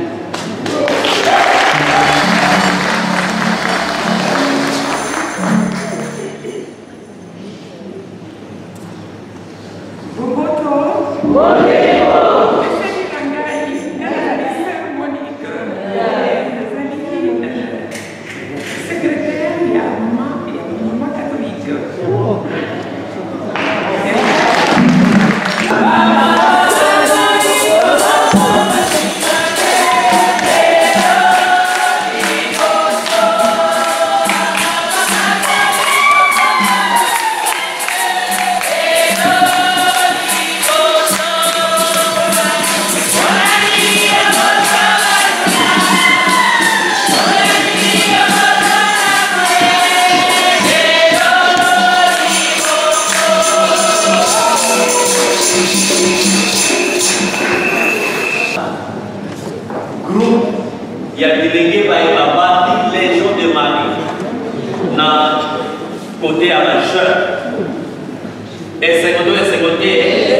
Speaker 2: Il y a des délégués par les Légion de Marie na côté à la chère et c'est côté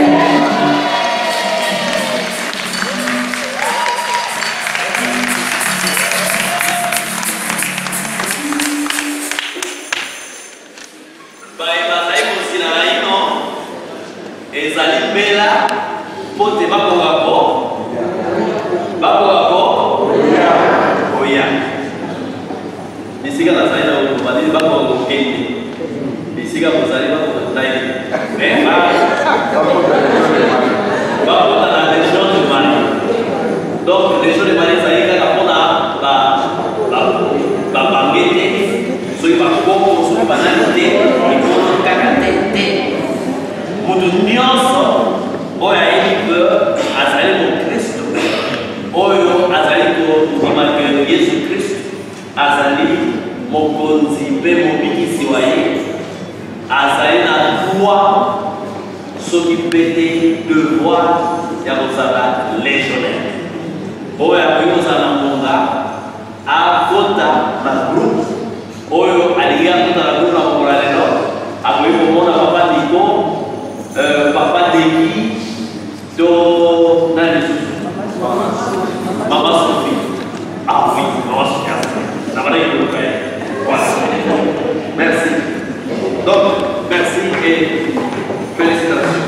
Speaker 2: ezali mbela po te bakokako oya bisika nazali na balili bakokokende bisika bozali bakokotai bakota na Légion de Marie donc Légion de Marie ezali kaka mpona babange te soki bakoko soki banani te likolo kaka te moto nyonso oyo ayebi ke azali mokristo oyo azali kondima ke Yesu Kristo azali mokonzi
Speaker 5: pété devoir ya kozala légionnaire. Oyo akoki kozala mbonga akota na groupe oyo alingi akota na groupe na kokola lelo akoki komona papa Nico, papa Deki to nani Mama Sophie. Ah oui, Mama Sophie. Ça va aller le faire. Voilà. Merci. Donc, merci et félicitations.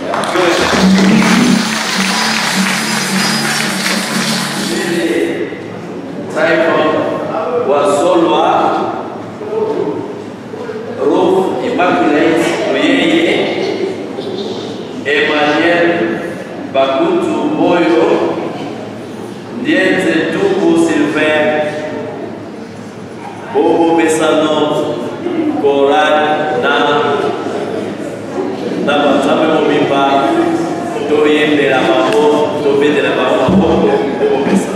Speaker 5: Simon Wasolwa Ruf Immaculate Oyeye Emmanuel Bakutu Boyo Ndienze Tuku Sylvain Bobo Besano Koran na Bazame Mobimba Toyende la Mamo Tobede la Mamo Bobo Besano.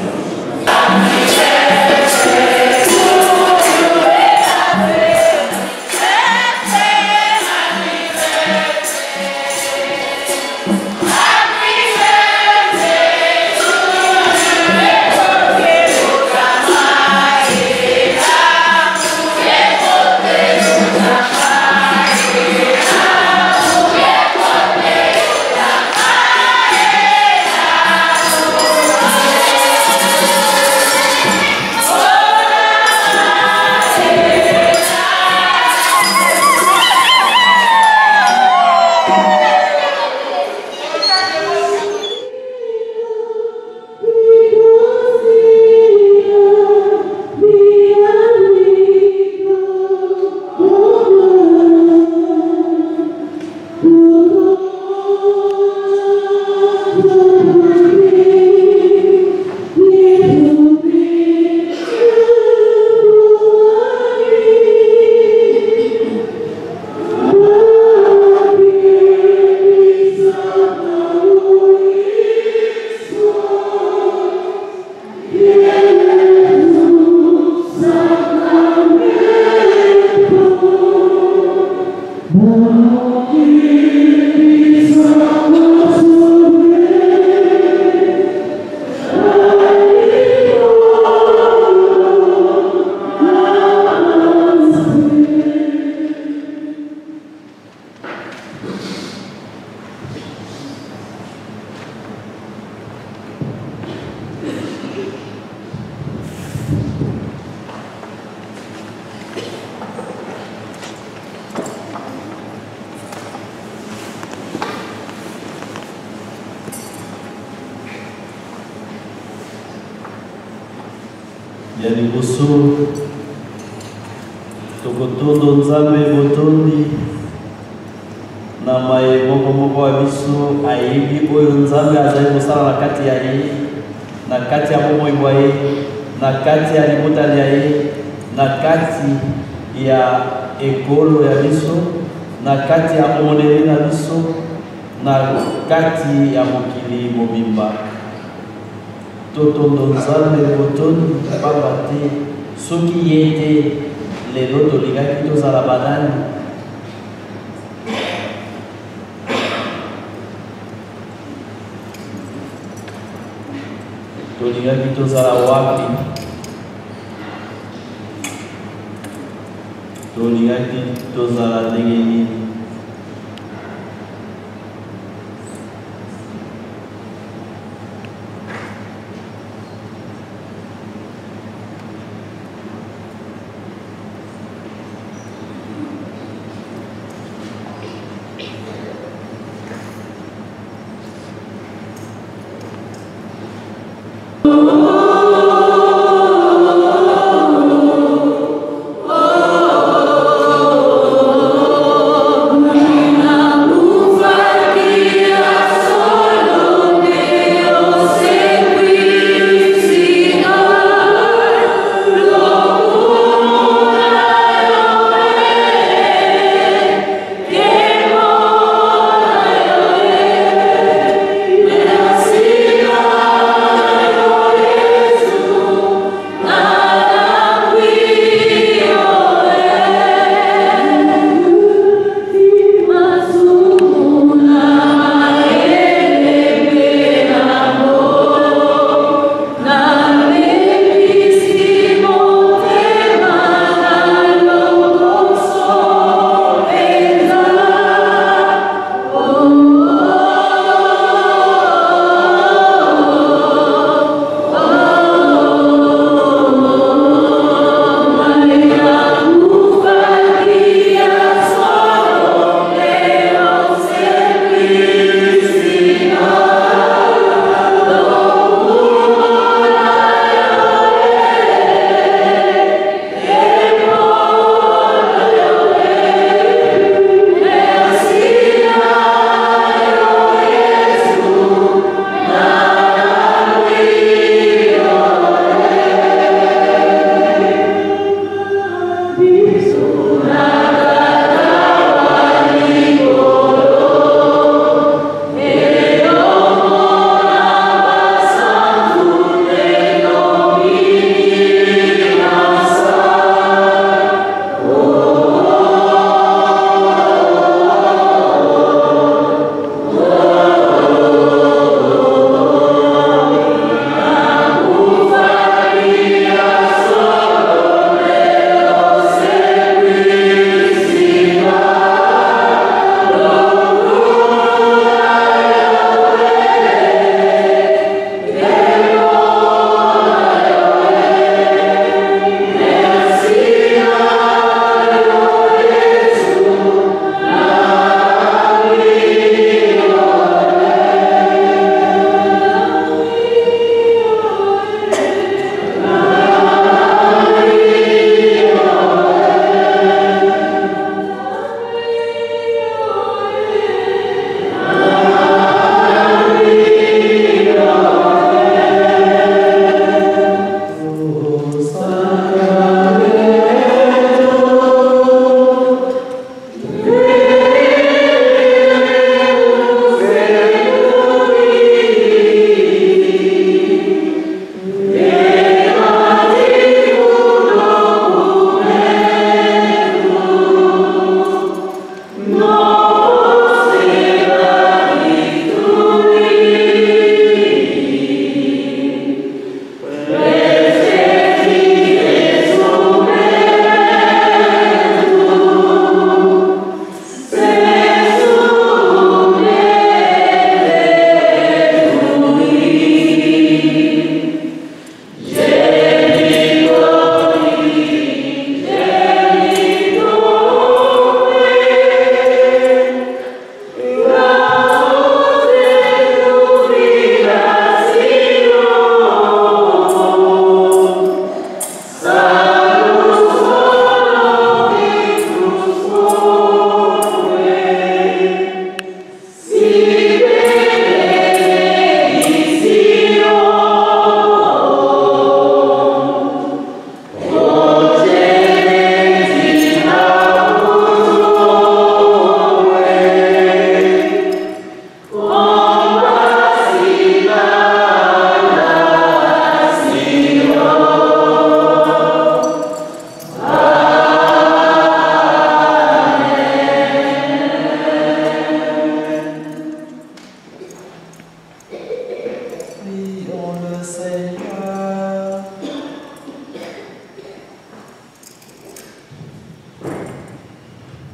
Speaker 2: ya liboso tokotondo nzambe botondi na maye moko wa biso ayebi oyo nzambe azali kosala na kati ya ye, na kati ya bomoi ya ye, na kati ya libotali ya ye, na kati ya ekolo ya biso, na kati ya monene na biso, na kati ya mokili mobimba. Totondo nzambe botondi pamba te soki ye te lelo tolingaki tozala banani. Tolingaki tozala wapi? Tolingaki tozala ndenge nini?
Speaker 7: Oh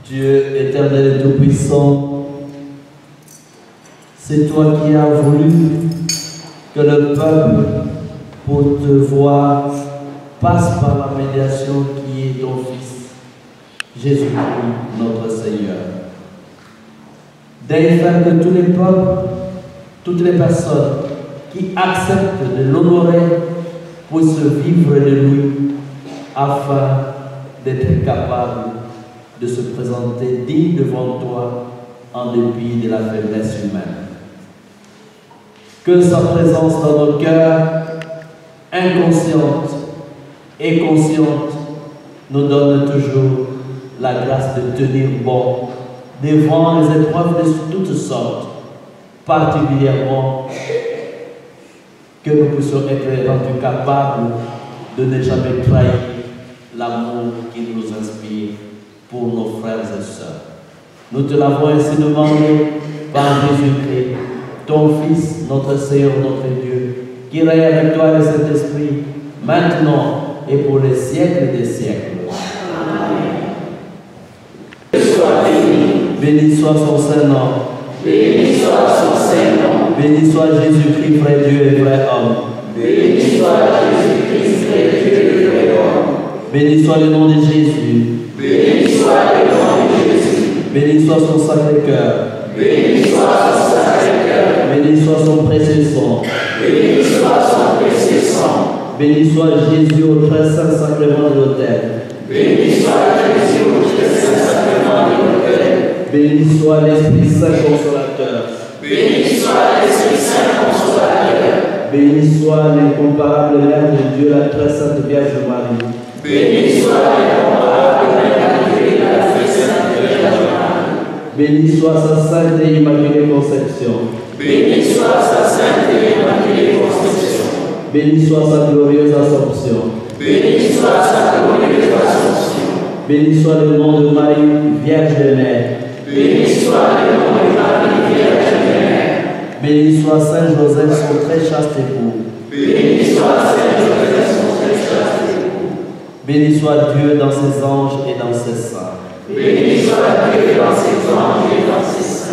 Speaker 7: Dieu éternel et tout-puissant, c'est toi qui as voulu que le peuple, pour te voir, passe par la médiation qui est ton Fils, Jésus-Christ, notre Seigneur. Daigne faire que tous les peuples, toutes les personnes qui acceptent de l'honorer puissent vivre de lui afin d'être capables de se présenter digne devant toi en dépit de la faiblesse humaine. Que sa présence dans nos cœurs, inconsciente et consciente, nous donne toujours la grâce de tenir bon devant les épreuves de toutes sortes, particulièrement que nous puissions être rendus capables de ne jamais trahir l'amour qui nous inspire pour nos frères et sœurs. Nous te l'avons ainsi demandé par Jésus-Christ, ton Fils, notre Seigneur, notre Dieu, qui règne avec toi le Saint-Esprit, maintenant et pour les siècles des siècles. Amen. Béni soit son Saint-Nom.
Speaker 8: Béni soit son Saint-Nom.
Speaker 7: Béni soit Jésus-Christ, vrai Dieu et vrai homme.
Speaker 8: Béni soit Jésus-Christ, vrai Dieu et vrai homme.
Speaker 7: Béni soit le nom de Jésus.
Speaker 8: Béni soit le nom de Jésus.
Speaker 7: Béni soit son Sacré-Cœur.
Speaker 8: Béni soit son Sacré-Cœur.
Speaker 7: Béni soit son précieux sang.
Speaker 8: Béni soit son précieux sang.
Speaker 7: Béni soit Jésus au très saint sacrement de l'autel.
Speaker 8: Béni soit Jésus au très saint sacrement de l'autel.
Speaker 7: Béni soit l'Esprit Saint consolateur.
Speaker 8: Béni soit l'Esprit Saint consolateur.
Speaker 7: Béni soit l'incomparable Mère de Dieu, la très sainte Vierge Marie.
Speaker 8: Béni soit l'incomparable Mère de Dieu, la très sainte Vierge Marie.
Speaker 7: Béni soit sa sainte et immaculée conception.
Speaker 8: Béni soit sa sainte et immaculée conception.
Speaker 7: Béni soit sa glorieuse Assomption.
Speaker 8: Béni soit sa glorieuse Assomption.
Speaker 7: Béni soit le nom de Marie, Vierge de Mère.
Speaker 8: Béni soit le nom de Marie, Vierge de Mère.
Speaker 7: Béni soit Saint Joseph, son très chaste époux.
Speaker 8: Béni soit Saint Joseph, son très chaste époux.
Speaker 7: Béni soit Dieu dans ses anges et dans ses saints.
Speaker 8: Béni soit Dieu dans ses anges et dans ses saints.